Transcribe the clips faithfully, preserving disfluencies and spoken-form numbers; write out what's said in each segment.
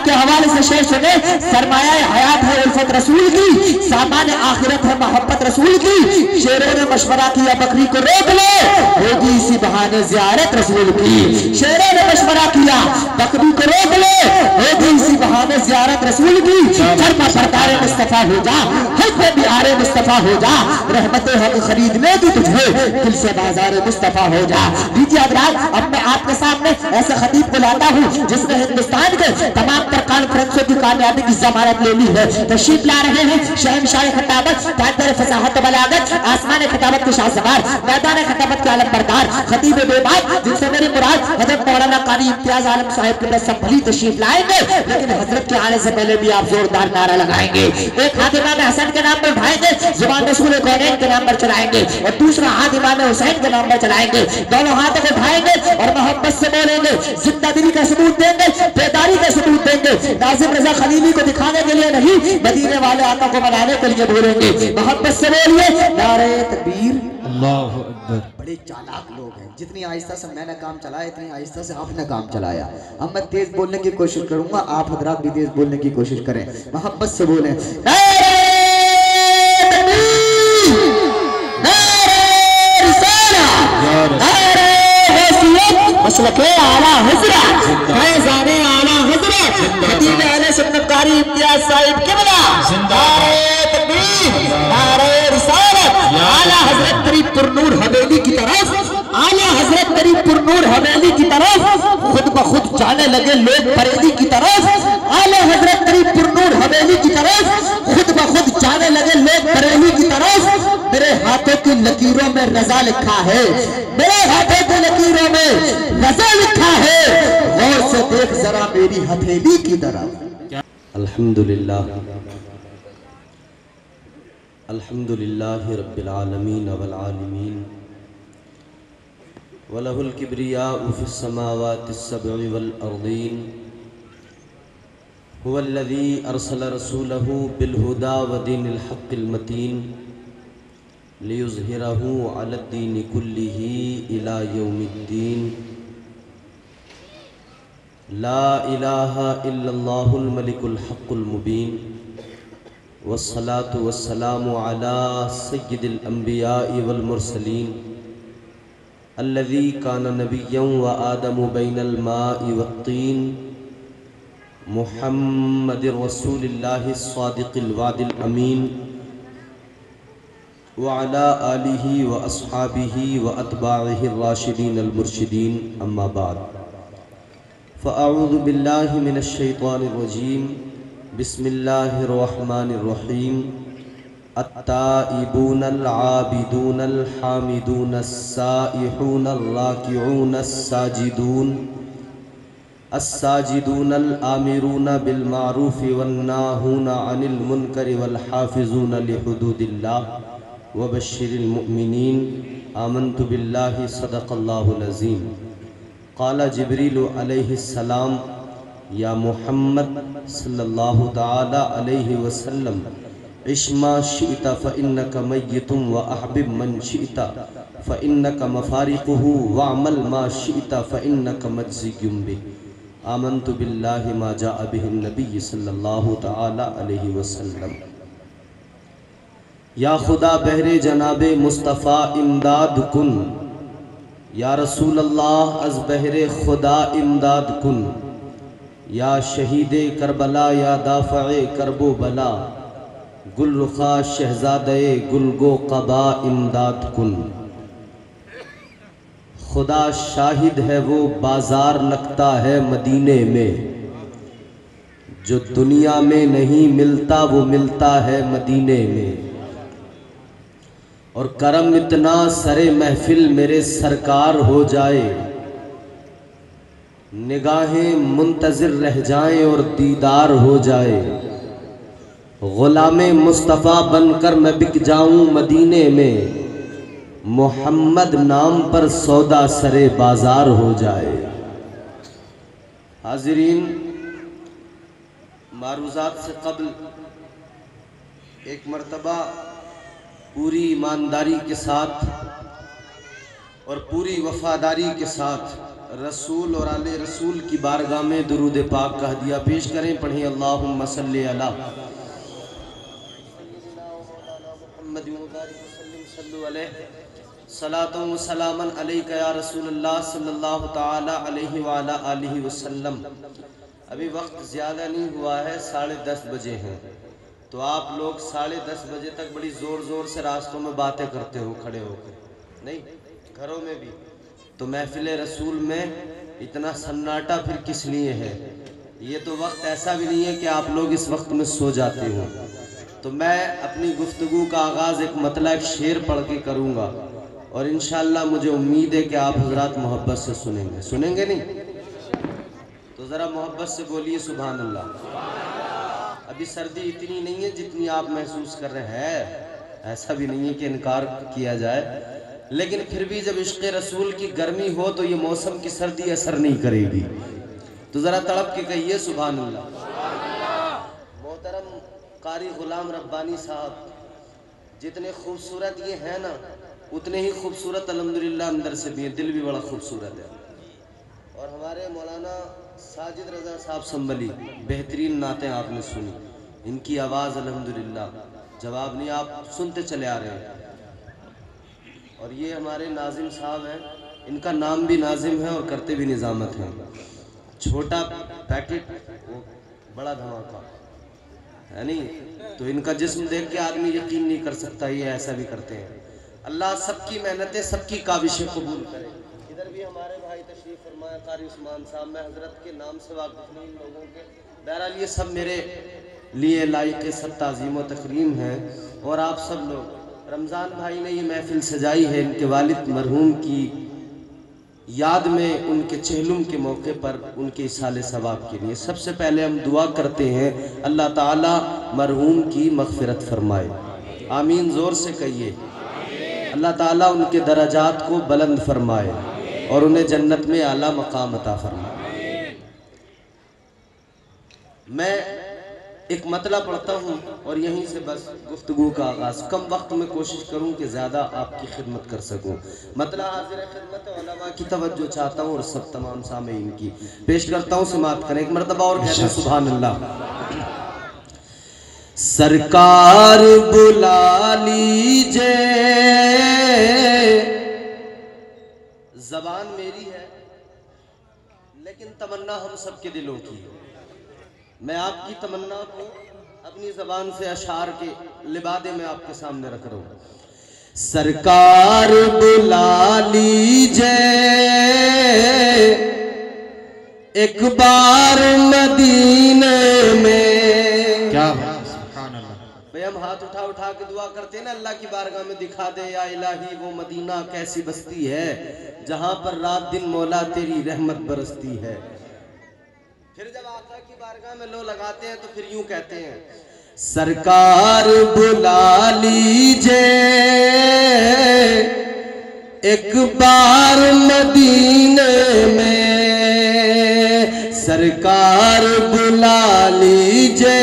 के हवाले से शेर सुने। सरमाया हयात है उल्फत रसूल की, सामान आखिरत है मोहब्बत रसूल की। शेरों ने मशवरा किया बकरी को रोक लो, होगी इसी बहाने ज़ियारत रसूल की। शेरों ने मशवरा किया बकरी को रोक लो, होगी इसी बहाने ज़ियारत रसूल की। फरमा सरकार मुस्तफा हो जा, हज में भी आरे मुस्तफा हो जा, रहमत हक खरीदने की तुझे दिल से बाजार मुस्तफा हो जा। लीजिए हज़रात, अब मैं आपके सामने ऐसे खतीब को लाता हूँ जिसने हिंदुस्तान के तमाम तर कॉन्फ्रेंसों की कामयाबी की जमानत ले ली है। तशरीफ ला रहे हैं शहंशाह खिताबत, ताजदार फसाहत बलागत, आसमान खिताबत के शाहसवार, मैदान खिताबत के आलम बरदार, खतीब बेबाक जिनसे मेरी मुराद हजरत मौलाना कारी इम्तियाज आलम साहिब के संभली तशरीफ लाएंगे। लेकिन हजरत के आने से पहले भी आप जोरदार नारा लगाएंगे। एक हाथ इमाम हसन के नाम पर उठाएंगे, जुबान रसूल कौनैन के नाम पर चलाएंगे, और दूसरा हाथ इमाम हुसैन के नाम पर चलाएंगे। दोनों हाथों को उठाएंगे और मोहब्बत से बोलेंगे, जिंदा दिली का सबूत देंगे, बेदारी का सबूत देंगे। नाज़िम रज़ा खलीली को दिखाने के लिए नहीं, मदीने वाले आका को मनाने के लिए बोलेंगे। मोहब्बत से बोलिए नारे तकबीर, अल्लाहु अकबर। बड़े चालाक लोग हैं, जितनी आहिस्ता से मैंने काम चलाया इतनी आहिस्ता से आपने काम चलाया। अब मैं तेज बोलने की कोशिश करूंगा, आप हजरात भी तेज बोलने की कोशिश करें। मोहब्बत से बोले मसलके आला हज़रा, फैज़ाने आला हज़रा, खतीब अहले सुन्नत कारी इम्तियाज साहिब क़िबला, नारे तकबीर, नारे रिसालत, आला हज़रत करीब पुरनूर हवेली की तरफ, आला हज़रत करीब पुरनूर हवेली की तरफ, खुद ब खुद जाने लगे लोग बरेली की तरफ। आला हज़रत करीब पुरनूर हवेली की तरफ, खुद ब खुद जाने लगे लोग बरेली की तरफ। मेरे हाथों की लकीरों में रजा लिखा है, मेरे हाथों की लकीरों में रजा लिखा है, गौर से देख जरा मेरी हथेली की तरफ। अल्हम्दुलिल्लाह अल्हम्दुलिल्लाहि रब्बिल आलमीन वल आलिमीन वलहुल किब्रियाउ फिस समावातिस सब'i वल अर्दीन हुवल्लज़ी अरसला रसूलहु बिल हुदा व दीनिल हक़्क़िल मतीन लियुज़हिरहु अलद्दीनि कुल्लिही इला यौमिद्दीन। ला इलाहा इल्लल्लाहुल मलिकुल हक़्क़ुल मुबीन वस्सलातु वस्सलामु अला सय्यिदिल अंबियाइ वल मुरसलीन अल्लज़ी काना नबिय्यन व आदमु बैनल माइ वत्तीन मुहम्मदिर रसूलिल्लाहि स्वादिक़िल वादिल अमीन व अला आलिही व अस्हाबिही व अतबाइहि राशिदीन अल मुर्शिदीन, अम्मा बाद। फ़अऊज़ु बिल्लाहि मिनश शैतानिर रजीम, बिस्मिल्लाहिर रहमानिर रहीम। अत्ताइबूनल आबिदूनल हामिदूनस साइहूनर राकिऊनस साजिदून अस्साजिदूनल आमिरूना बिल मारूफि वन नाहूना अनिल मुनकरि वल हाफिज़ूना लिहुदूदिल्लाह व बश्शिरिल मुअमिनीन। आमन्तु बिल्लाहि सदक़ल्लाहुल अज़ीम। क़ाला जिब्रील अलैहिस्सलाम या मुहम्मद सल्लल्लाहु तआला अलैहि वसल्लम इश्मा शि'ता फ़इन्नका मय्यितुम व अहबिब मन शि'ता फ़इन्नका मफ़ारिक़ुहु वअमल मा शि'ता फ़इन्नका मज्ज़ियुम बिह। आमन्तु बिल्लाहि मा जाअ बिहिन नबी सल्लल्लाहु तआला अलैहि वसल्लम। या खुदा बहरे जनाबे मुस्तफ़ा इमदाद कुन, या रसूल अल्लाह अज़ बहरे खुदा इमदाद कुन, या शहीदे करबला या दाफ़े करबो बला, गुल रुखा शहज़ादे गुलगो क़बा इमदाद कुन। खुदा शाहिद है वो बाजार लगता है मदीने में, जो दुनिया में नहीं मिलता वो मिलता है मदीने में। और करम इतना सरे महफिल मेरे सरकार हो जाए, निगाहें मुंतज़िर रह जाएं और दीदार हो जाए। ग़ुलामे मुस्तफ़ा बनकर मैं बिक जाऊं मदीने में, मोहम्मद नाम पर सौदा सरे बाजार हो जाए। हाज़िरीन, मारूज़ात से कबल एक मर्तबा पूरी ईमानदारी के साथ और पूरी वफादारी के साथ रसूल और आले रसूल की बारगाह में दुरूद पाक का हदिया पेश करें। पढ़ें अल्लाहुम्मा सल्ली अला सलातो व सलामन अलैका या रसूलल्लाह सल्लल्लाहु ताला अलैहि व अला आलिहि वसल्लम। अभी वक्त ज़्यादा नहीं हुआ है, साढ़े दस बजे हैं, तो आप लोग साढ़े दस बजे तक बड़ी ज़ोर ज़ोर से रास्तों में बातें करते हो खड़े होकर, नहीं घरों में भी, तो महफिल रसूल में इतना सन्नाटा फिर किस लिए है? ये तो वक्त ऐसा भी नहीं है कि आप लोग इस वक्त में सो जाते हो। तो मैं अपनी गुफ्तगू का आगाज़ एक मतला एक शेर पढ़ के करूँगा और इंशाअल्लाह मुझे उम्मीद है कि आप हजरात मोहब्बत से सुनेंगे। सुनेंगे नहीं तो ज़रा मोहब्बत से बोलिए सुभान अल्लाह। अभी सर्दी इतनी नहीं है जितनी आप महसूस कर रहे हैं, ऐसा भी नहीं है कि इनकार किया जाए, लेकिन फिर भी जब इश्क़ रसूल की गर्मी हो तो ये मौसम की सर्दी असर नहीं करेगी। तो ज़रा तड़प के कहिए सुभान अल्लाह। मोहतरम कारी गुलाम रब्बानी साहब, जितने खूबसूरत ये हैं ना, उतने ही खूबसूरत अल्हम्दुलिल्लाह अंदर से भी हैं, दिल भी बड़ा खूबसूरत है। और हमारे मौलाना साजिद रज़ा साहब संभली, बेहतरीन नातें आपने सुनी, इनकी आवाज़ अल्हम्दुलिल्लाह जवाब नहीं, आप सुनते चले आ रहे हैं। और ये हमारे नाजिम साहब हैं, इनका नाम भी नाजिम है और करते भी निज़ामत हैं। छोटा पैकेट वो बड़ा धमाका है नहीं, तो इनका जिस्म देख के आदमी यकीन नहीं कर सकता ये ऐसा भी करते हैं। अल्लाह सबकी मेहनतें सबकी काविशें कबूल करे। इधर भी हमारे भाई तशरीफ़ फरमाया कारी उस्मान साहब, मैं हज़रत के नाम से वाकिफ़ नहीं इन लोगों के, बहरहाल ये सब मेरे लिए लायक सब ताज़ीम व तकरीम है। और आप सब लोग, रमज़ान भाई ने ये महफिल सजाई है इनके वालिद मरहूम की याद में, उनके चहलुम के मौके पर उनके इसाले सवाब के लिए। सबसे पहले हम दुआ करते हैं अल्लाह ताला मरहूम की मग़फ़िरत फरमाए, आमीन ज़ोर से कहिए। अल्लाह ताला उनके दराजात को बुलंद फरमाए और उन्हें जन्नत में आला मकाम अता फरमाए। मैं एक मतला पढ़ता हूँ और यहीं से बस गुफ्तगू का आगाज़, कम वक्त में कोशिश करूँ कि ज़्यादा आपकी खिदमत कर सकूँ। मतला हाज़िर खिदमत उलमा की तवज्जो चाहता हूँ और सब तमाम सामीन की पेश करता हूँ, समाअत करें एक मरतबा और कहते हैं सुभान अल्लाह। सरकार बुला लीजिए, ज़बान मेरी है लेकिन तमन्ना हम सबके दिलों की है। मैं आपकी तमन्ना को अपनी ज़बान से अशार के लिबादे में आपके सामने रख रहा हूँ। सरकार बुला लीजिए एक बार मदीने में। क्या भाई, हम हाथ उठा उठा के दुआ करते हैं ना, अल्लाह की बारगाह में दिखा दे या इलाही वो मदीना कैसी बस्ती है जहां पर रात दिन मौला तेरी रहमत बरसती है। फिर जब आका की बारगाह में लो लगाते हैं तो फिर यूं कहते हैं, सरकार बुला लीजिए एक बार मदीने में, सरकार बुला लीजिए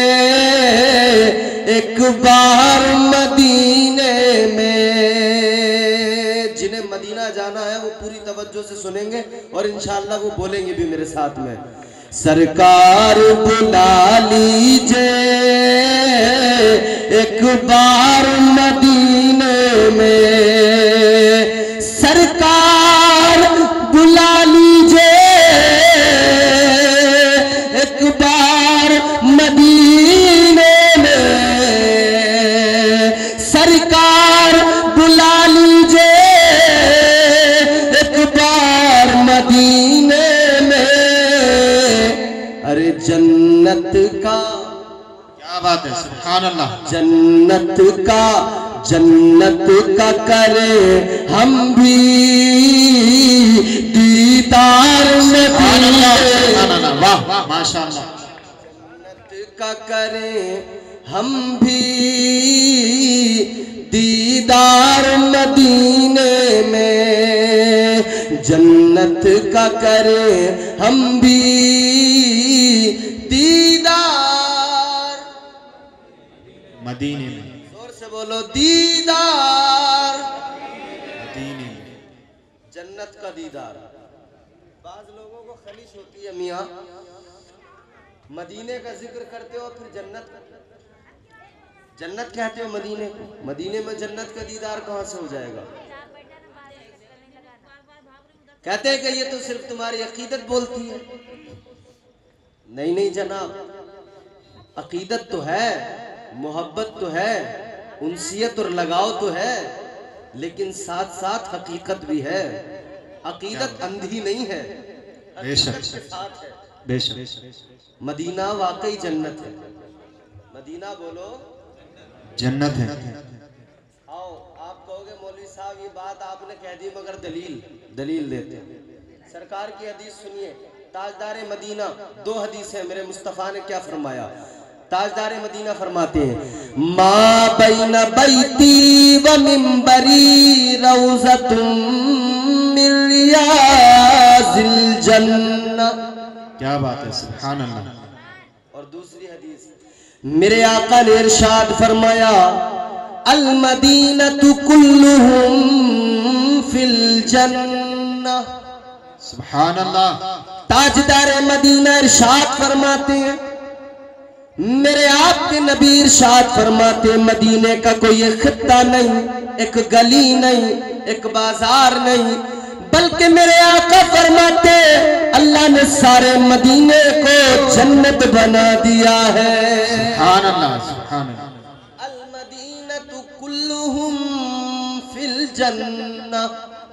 एक बार मदीने में। जिन्हें मदीना जाना है वो पूरी तवज्जो से सुनेंगे और इंशाअल्लाह वो बोलेंगे भी मेरे साथ में। सरकार बुला लीजिए एक बार मदीने में, सरकार बुला लीजिए एक बार मदीने में, सरकार बुला लीजिए एक बार मदीने में। अरे जन्नत का, क्या बात है, सुभान अल्लाह। जन्नत का, जन्नत का करे हम भी दीदार में, वाह वाह माशाअल्लाह। जन्नत का करे हम भी दीदार मदीने में, जन्नत का करे हम भी दीदार मदीने में। जोर से बोलो दीदार मदीने में। जन्नत का दीदार। बाज लोगों को खलिश होती है मियाँ, मदीने का जिक्र करते हो फिर जन्नत जन्नत कहते हो मदीने को, मदीने में जन्नत का दीदार कहाँ से हो जाएगा? कहते हैं कि ये तो सिर्फ तुम्हारी अकीदत बोलती है। नहीं नहीं जनाब, अकीदत तो है, मोहब्बत तो है, उनसियत और लगाव तो है, लेकिन साथ साथ हकीकत भी है। अकीदत अंधी नहीं है, बेशक के साथ है। बेशक मदीना वाकई जन्नत है। मदीना बोलो जन्नत है। आओ, आप कहोगे मौलवी साहब ये बात आपने कह दी मगर दलील दलील देते हैं। सरकार की हदीस सुनिए, ताजदार मदीना, दो हदीस है, मेरे मुस्तफ़ा ने क्या फरमाया। ताजदार मदीना फरमाते हैं, मा बैन बैती व मिंबरी रौज़तुम मिन रियाज़िल जन्नह। क्या बात है, सुभान अल्लाह। और दूसरी हदीस, मेरे आका ने इरशाद फरमाया, अल मदीनतु कुल्लुहुम फिल जन्नह। सुभान अल्लाह। ताजदार मदीना इरशाद फरमाते हैं, मेरे आपके नबी इरशाद फरमाते, मदीने का कोई एक खित्ता नहीं, एक गली नहीं, एक बाजार नहीं, बल्कि मेरे आका फरमाते अल्लाह ने सारे मदीने को जन्नत बना दिया है। सुभान अल्लाह, सुभान अल्लाह। अल मदीनतु कुल्लुहुम फिल जन्नह।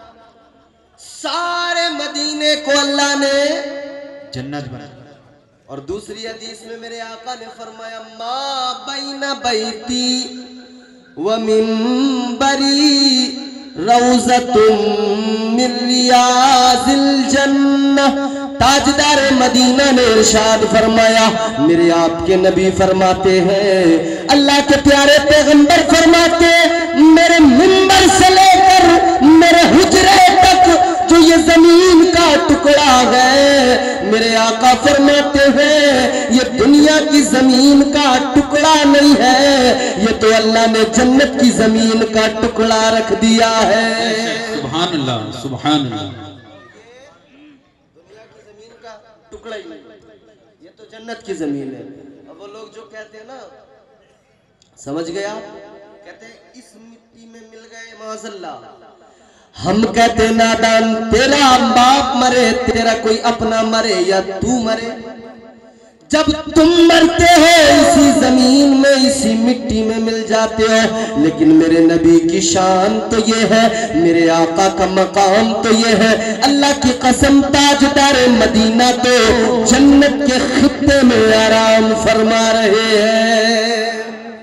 सारे मदीने को अल्लाह ने जन्नत बना। और दूसरी हदीस में मेरे आका ने फरमाया, मा बैना बैती व मिंबरी रौज़तुम मिन रियाज़िल जन्नह। ताजदार मदीना ने इरशाद फरमाया, मेरे आपके नबी फरमाते हैं, अल्लाह के प्यारे पैगंबर फरमाते, मेरे मिंबर से लेकर मेरे हुजरे तक जो ये जमीन का टुकड़ा है, मेरे आका फरमाते हैं ये दुनिया की जमीन का टुकड़ा नहीं है, ये तो अल्लाह ने जन्नत की जमीन का टुकड़ा रख दिया है। सुभान अल्लाह, सुभान अल्लाह। दुनिया की जमीन का टुकड़ा ही नहीं, ये तो जन्नत की जमीन है। अब वो लोग जो कहते हैं ना, समझ गया, कहते हैं इस मिट्टी में मिल गए माज़अल्लाह। हम कहते नादान, तेरा बाप मरे, तेरा कोई अपना मरे या तू मरे, जब तुम मरते हो इसी जमीन में, इसी मिट्टी में मिल जाते हो। लेकिन मेरे नबी की शान तो ये है, मेरे आका का मकाम तो ये है, अल्लाह की कसम ताजदार मदीना तो जन्नत के खित्ते में आराम फरमा रहे हैं।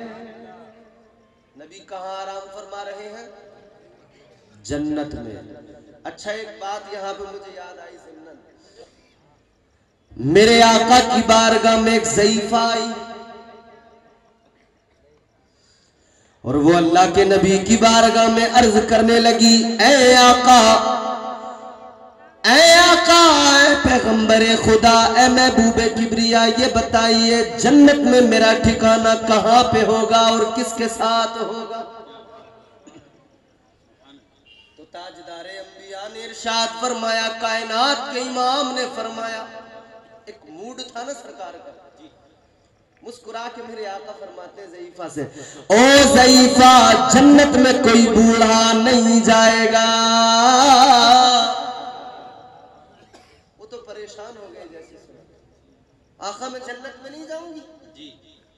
नबी कहाँ आराम फरमा रहे हैं? जन्नत में। अच्छा, एक बात यहाँ पे मुझे याद आई, सुनना। मेरे आका की बारगाह में एक ज़ईफा आई और वो अल्लाह के नबी की बारगाह में अर्ज करने लगी, ऐ आका, ऐ आका, ऐ पैगंबरे खुदा, ऐ महबूबे किबरिया, ये बताइए जन्नत में मेरा ठिकाना कहाँ पे होगा और किसके साथ होगा? तो ताजदारे अंबिया ने इरशाद फरमाया, कायनात के इमाम ने फरमाया, एक मूड था ना सरकार का, मुस्कुरा के मेरे आका फरमाते ज़ईफा से, ओ ज़ईफा, जन्नत में कोई बूढ़ा नहीं जाएगा। वो तो परेशान हो गए, जैसे सुना, आका मैं जन्नत में नहीं जाऊंगी जी,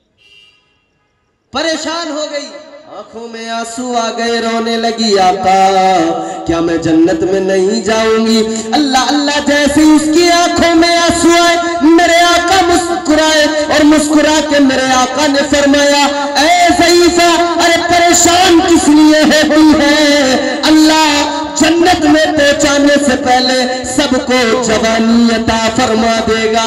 परेशान हो गई, आंखों में आंसू आ गए, रोने लगी, आका क्या मैं जन्नत में नहीं जाऊंगी? अल्लाह अल्लाह जैसे उसकी आंखों में आंसू आए, मेरे आका मुस्कुराए और मुस्कुरा के मेरे आका ने फरमाया, ऐ ज़ईफा, अरे परेशान किस लिए होती है? अल्लाह जन्नत में पहुंचाने से पहले सबको जवानी अता फरमा देगा।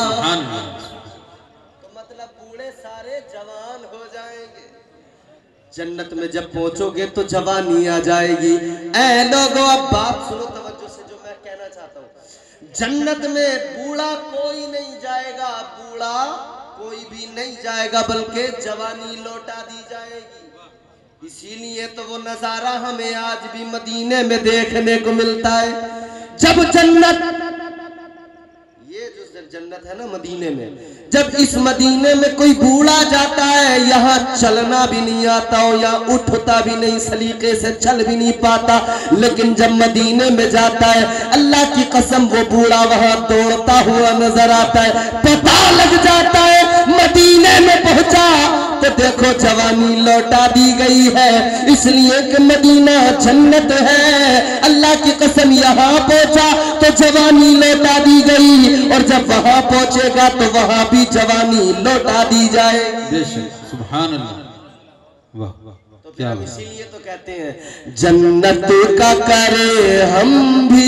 जन्नत में जब पहुंचोगे तो जवानी आ जाएगी। ऐ लोगों, अब बात सुनो तवज्जो से, जो मैं कहना चाहता हूँ, जन्नत में बूढ़ा कोई नहीं जाएगा, बूढ़ा कोई भी नहीं जाएगा, बल्कि जवानी लौटा दी जाएगी। इसीलिए तो वो नजारा हमें आज भी मदीने में देखने को मिलता है। जब जन्नत, ये जो जन्नत है ना मदीने में, जब इस मदीने में कोई बूढ़ा जाता है, यहाँ चलना भी नहीं आता हो, यहाँ उठता भी नहीं, सलीके से चल भी नहीं पाता, लेकिन जब मदीने में जाता है, अल्लाह की कसम वो बूढ़ा वहां दौड़ता हुआ नजर आता है। पता लग जाता है मदीने में पहुंचा तो देखो जवानी लौटा दी गई है, इसलिए कि मदीना जन्नत है। अल्लाह की कसम यहाँ पहुंचा तो जवानी लौटा दी गई, और जब वहां पहुंचेगा तो वहां भी जवानी लौटा दी जाए। सुभान अल्लाह, वाह वाह, तो क्या हम इसीलिए तो कहते हैं जन्नत का करे हम भी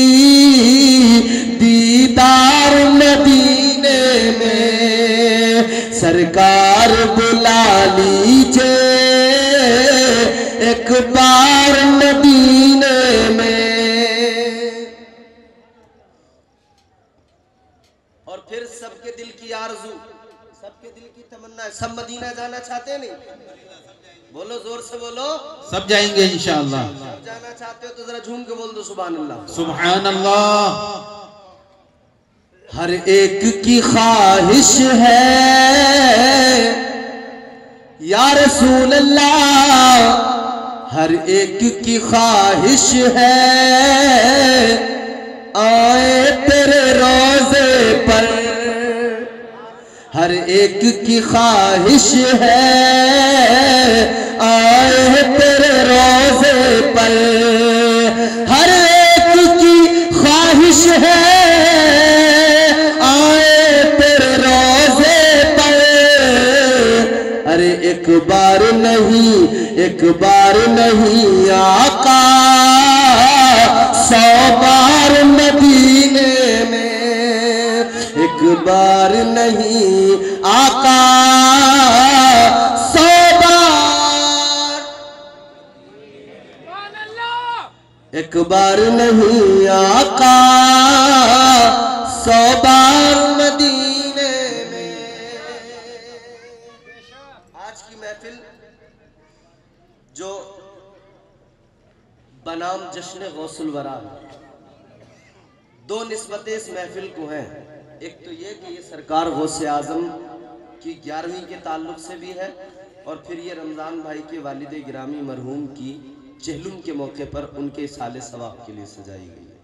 दीदार मदीने में, सरकार बुला लीजिए एक बार मदीने में। और फिर सबके दिल की आरज़ू, सबके दिल की तमन्ना है, सब मदीना जाना चाहते नहीं? बोलो जोर से बोलो। सब जाएंगे इंशाअल्लाह। सब जाना चाहते हो तो जरा झूम के बोल दो सुभान अल्लाह। सुभान अल्लाह। हर एक की ख्वाहिश है या रसूल अल्लाह, हर एक की ख्वाहिश है आए तेरे रोजे पर, हर एक की ख्वाहिश है आए तेरे रोजे पर, हर एक की ख्वाहिश है आए तेरे रोजे पर। अरे एक बार नहीं, एक बार नहीं आका, सौ बार मदीने में, एक बार नहीं आका, सौ बार, एक बार नहीं आका, सौ बार मदीने में। आज की महफिल जो बनाम जश्न गौसुल वरा, दो निस्बतें इस महफिल को हैं। एक तो ये कि ये सरकार गौसे आजम की ग्यारहवीं के ताल्लुक से भी है, और फिर ये रमज़ान भाई के वालिद गिरामी मरहूम की चहलुम के मौके पर उनके साले सवाब के लिए सजाई गई है।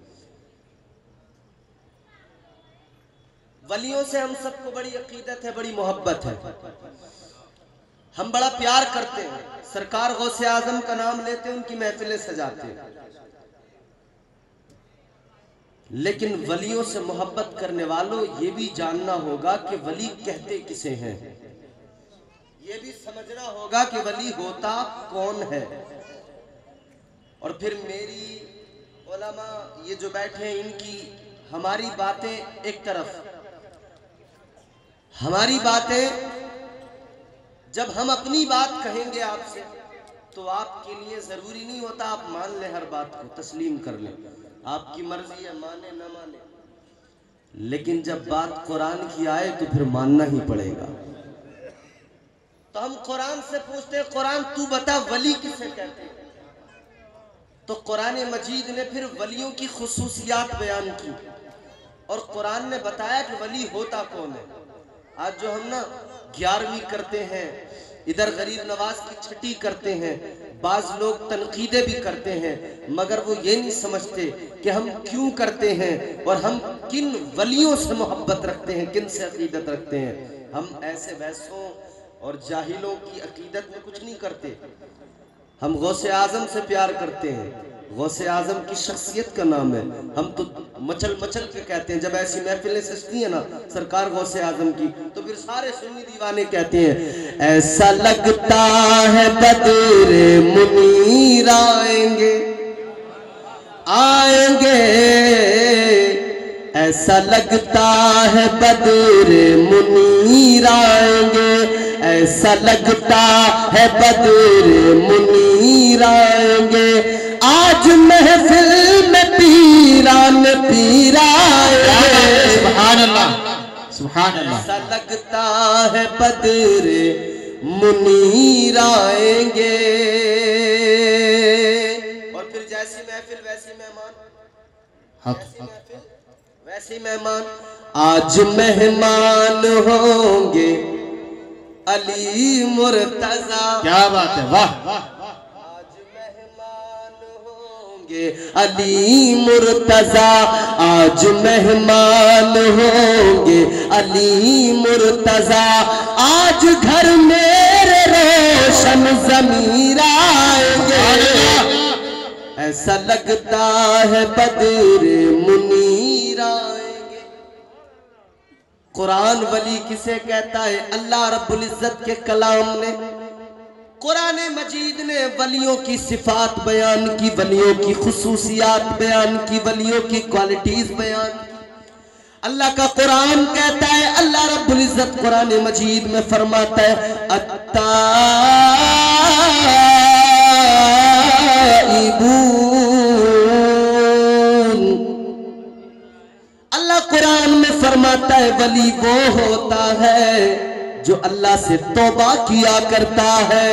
वलियों से हम सबको बड़ी अकीदत है, बड़ी मोहब्बत है, हम बड़ा प्यार करते हैं। सरकार गौसे आजम का नाम लेते हैं, उनकी महफिलें सजाते हैं, लेकिन वलियों से मोहब्बत करने वालों ये भी जानना होगा कि वली कहते किसे हैं, ये भी समझना होगा कि वली होता कौन है। और फिर मेरी उलमा ये जो बैठे हैं, इनकी हमारी बातें एक तरफ, हमारी बातें जब हम अपनी बात कहेंगे आपसे तो आपके लिए जरूरी नहीं होता आप मान लें, हर बात को तस्लीम कर लें, आपकी मर्जी है माने न माने, लेकिन जब बात कुरान की आए तो फिर मानना ही पड़ेगा। तो हम कुरान से पूछते हैं, कुरान तू बता वली किसे कहते हैं? तो कुरान मजीद ने फिर वलियों की खुसूसियात बयान की, और कुरान ने बताया कि वली होता कौन है। आज जो हम ना ग्यारहवीं करते हैं, इधर गरीब नवाज की छठी करते हैं, बाज लोग तनकीदे भी करते हैं, मगर वो ये नहीं समझते कि हम क्यों करते हैं और हम किन वलियों से मोहब्बत रखते हैं, किन से अकीदत रखते हैं। हम ऐसे वैसों और जाहिलों की अकीदत में कुछ नहीं करते, हम गौसे आजम से प्यार करते हैं। गौसे आजम की शख्सियत का नाम है, हम तो मचल मचल के कहते हैं। जब ऐसी महफिलें सजती है ना सरकार गौसे आजम की, तो फिर सारे सुन्नी दीवाने कहते हैं ऐसा लगता है बदरे मुनीर आएंगे आएंगे, ऐसा लगता है बदरे मुनीर आएंगे, ऐसा लगता है बदरे मुनीर आएंगे, आज महफिल में पीरान पीराए। सुभान अल्लाह, सुभान अल्लाह। ऐसा लगता है बदरे मुनीर आएंगे। और फिर जैसी महफिल वैसी मेहमान, जैसी महफिल वैसी मेहमान। आज मेहमान होंगे अली मुर्तजा। क्या बात है, वाह। आज मेहमान होंगे अली मुर्तजा, आज मेहमान होंगे अली मुर्तजा। आज घर मेरे रोशन ज़मीर आएंगे। ऐसा लगता है बद्र मुनीर आएंगे। कुरान वली किसे कहता है? अल्लाह रब्बुल इज्जत के कलाम ने, कुरान मजीद ने वलियों की सिफात बयान की, वलियों की खुसूसियात बयान की, वलियों की क्वालिटीज बयान की। अल्लाह का कुरान कहता है, अल्लाह रब्बुल इज्जत कुरान मजीद में फरमाता है, अल्लाह कुरान में फरमाता है वली वो होता है जो अल्लाह से तौबा किया करता है।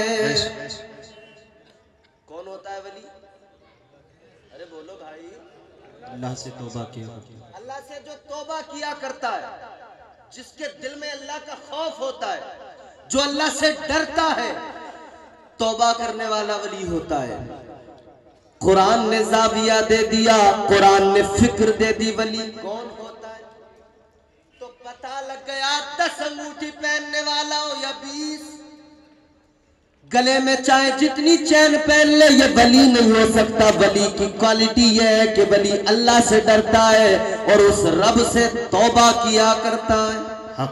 कौन होता है वली? अरे बोलो भाई। अल्लाह से तौबा किया, अल्लाह से जो तौबा किया करता है, जिसके दिल में अल्लाह का खौफ होता है, जो अल्लाह से डरता है, तौबा करने वाला वली होता है। कुरान ने जाविया दे दिया, कुरान ने फिक्र दे दी। वली कौन होता है? तो पता लग गया, दस अंगूठी पहनने वाला हो या बीस, गले में चाहे जितनी चैन पहन ले, ये वली नहीं हो सकता। वली की क्वालिटी ये है कि वली अल्लाह से डरता है और उस रब से तौबा किया करता है।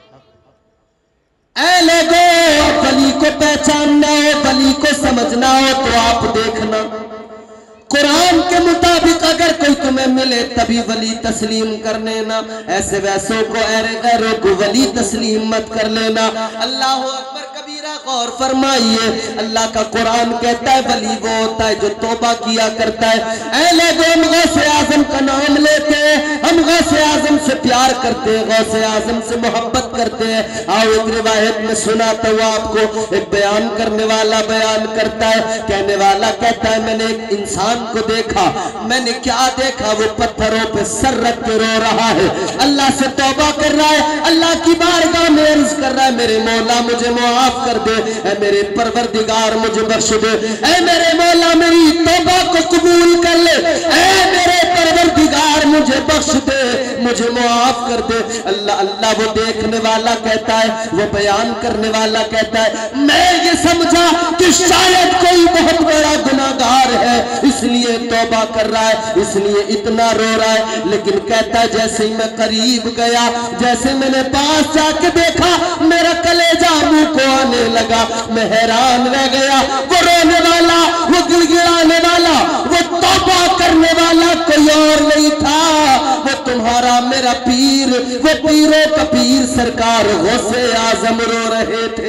ऐ लोगों, वली को पहचानना हो, वली को समझना हो तो आप देखना, कुरान के मुताबिक अगर कोई तुम्हें मिले तभी वली तस्लीम कर लेना। ऐसे वैसों को, ऐरे गैरों को वली तस्लीम मत कर लेना। अल्लाह अकबर कबीरा, गौर फरमाइए। अल्लाह का कुरान कहता है वली वो होता है जो तौबा किया करता है। ऐ लोगों, हम गौसे आजम का नाम लेते हैं, हम गौसे आजम से प्यार करते हैं, गौसे आजम से मोहब्बत करते हैं। आओ एक रिवायत में सुनाता हूँ आपको। एक बयान करने वाला बयान करता है, कहने वाला कहता है मैंने एक इंसान को देखा। मैंने क्या देखा? वो पत्थरों पे सर रख के रो रहा है, अल्लाह से तौबा कर रहा है, अल्लाह की बारगाह में अर्ज कर रहा है मेरे मौला मुझे माफ कर दे, ऐ मेरे परवरदिगार मुझे बख्श दे, ऐ मेरे मौला मेरी तौबा को कबूल कर ले, ऐ मेरे परवरदिगार मुझे बख्श दे, मुझे माफ कर दे। अल्लाह अल्लाह वो देखने वाला कहता है, वो बयान करने वाला कहता है, मैं ये समझा कि शायद कोई बहुत बड़ा गुनाहगार है, इसलिए तौबा कर रहा है, इसलिए इतना रो रहा है। लेकिन कहता है जैसे ही मैं करीब गया, जैसे मैंने पास जाके देखा, मेरा कलेजा मुंह को आने लगा, मैं हैरान रह गया। वो रोने वाला, वो गिड़गिड़ाने वाला, वो तौबा करने वाला कोई और नहीं था, वो तुम्हारा मेरा पीर, वो पीरों का पीर सरकार गौसे आजम रो रहे थे।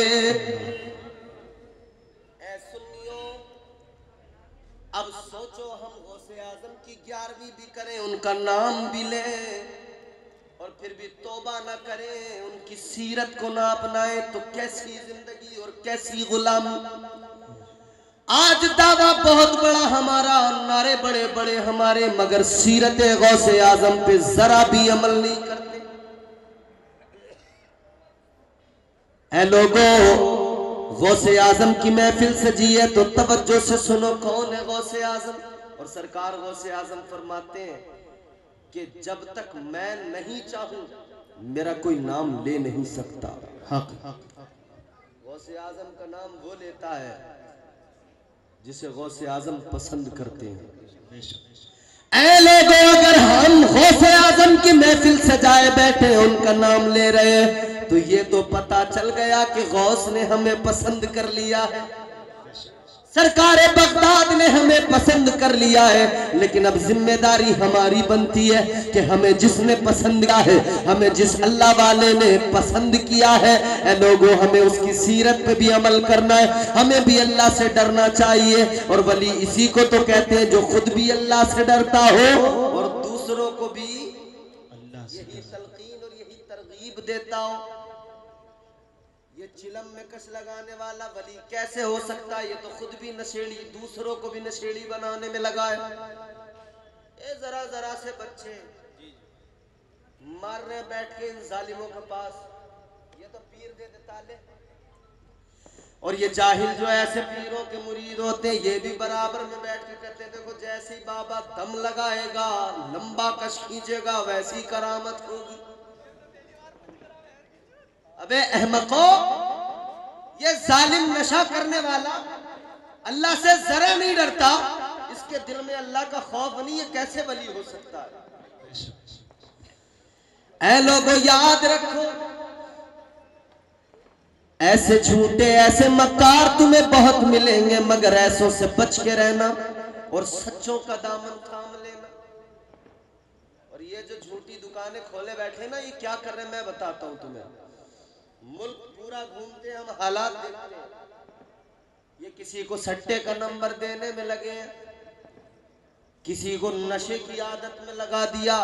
अब सोचो हम गौसे आजम की ग्यारहवीं भी करें, उनका नाम भी लें और फिर भी तौबा ना करें, उनकी सीरत को ना अपनाएं, तो कैसी जिंदगी और कैसी गुलामी। आज दावा बहुत बड़ा हमारा, नारे बड़े बड़े हमारे, मगर सीरत गौसे आजम पे जरा भी अमल नहीं करते। ऐ लोगों, गौसे आजम की महफिल सजी है तो तवज्जो से सुनो, कौन है गौसे आजम? और सरकार गौसे आजम फरमाते हैं कि जब तक मैं नहीं चाहूं मेरा कोई नाम ले नहीं सकता। गौसे आजम का नाम वो लेता है जिसे गौसे आजम पसंद करते हैं। ऐ लोगों, अगर हम गौसे आजम की महफिल सजाए बैठे उनका नाम ले रहे हैं तो ये तो पता चल गया कि गौस ने हमें पसंद कर लिया है, सरकार बगदाद ने हमें पसंद कर लिया है। लेकिन अब जिम्मेदारी हमारी बनती है कि हमें जिसने पसंद किया है, हमें जिस अल्लाह वाले ने पसंद किया है, ऐ लोगों हमें उसकी सीरत पे भी अमल करना है, हमें भी अल्लाह से डरना चाहिए। और वली इसी को तो कहते हैं जो खुद भी अल्लाह से डरता हो और दूसरों को भी अल्लाह से यही तलकीन और यही तरगीब देता हो। ये चिलम में कश लगाने वाला वली कैसे हो सकता है? ये तो खुद भी नशेड़ी, दूसरों को भी नशेड़ी बनाने में लगा है। ये जरा जरा से बच्चे मार रहे बैठ के इन जालिमों के पास। ये तो पीर दे दे ताले। और ये जाहिल जो ऐसे पीरों के मुरीद होते हैं, ये भी बराबर में बैठ के कहते हैं देखो जैसे ही बाबा दम लगाएगा, लंबा कश खींचेगा, वैसी करामत होगी। अबे अहमको, ये जालिम नशा करने वाला अल्लाह से जरा नहीं डरता, इसके दिल में अल्लाह का खौफ नहीं है, कैसे वली हो सकता है? ऐ लोगों याद रखो, ऐसे झूठे ऐसे मक्कार तुम्हें बहुत मिलेंगे, मगर ऐसों से बच के रहना और सच्चों का दामन थाम लेना। और ये जो झूठी दुकानें खोले बैठे ना, ये क्या कर रहे हैं मैं बताता हूं तुम्हें। मुल्क पूरा घूमते हम, हालात देखते हैं। ये किसी को सट्टे का नंबर देने में लगे हैं, किसी को नशे की आदत में लगा दिया,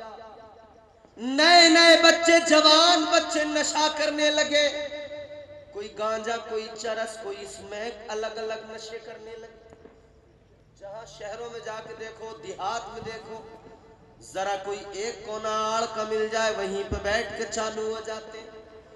नए नए बच्चे जवान बच्चे नशा करने लगे, कोई गांजा कोई चरस कोई स्मैक, अलग अलग नशे करने लगे। जहां शहरों में जाके देखो, देहात में देखो, जरा कोई एक कोना आड़ का मिल जाए, वहीं पे बैठ के चालू हो जाते हैं।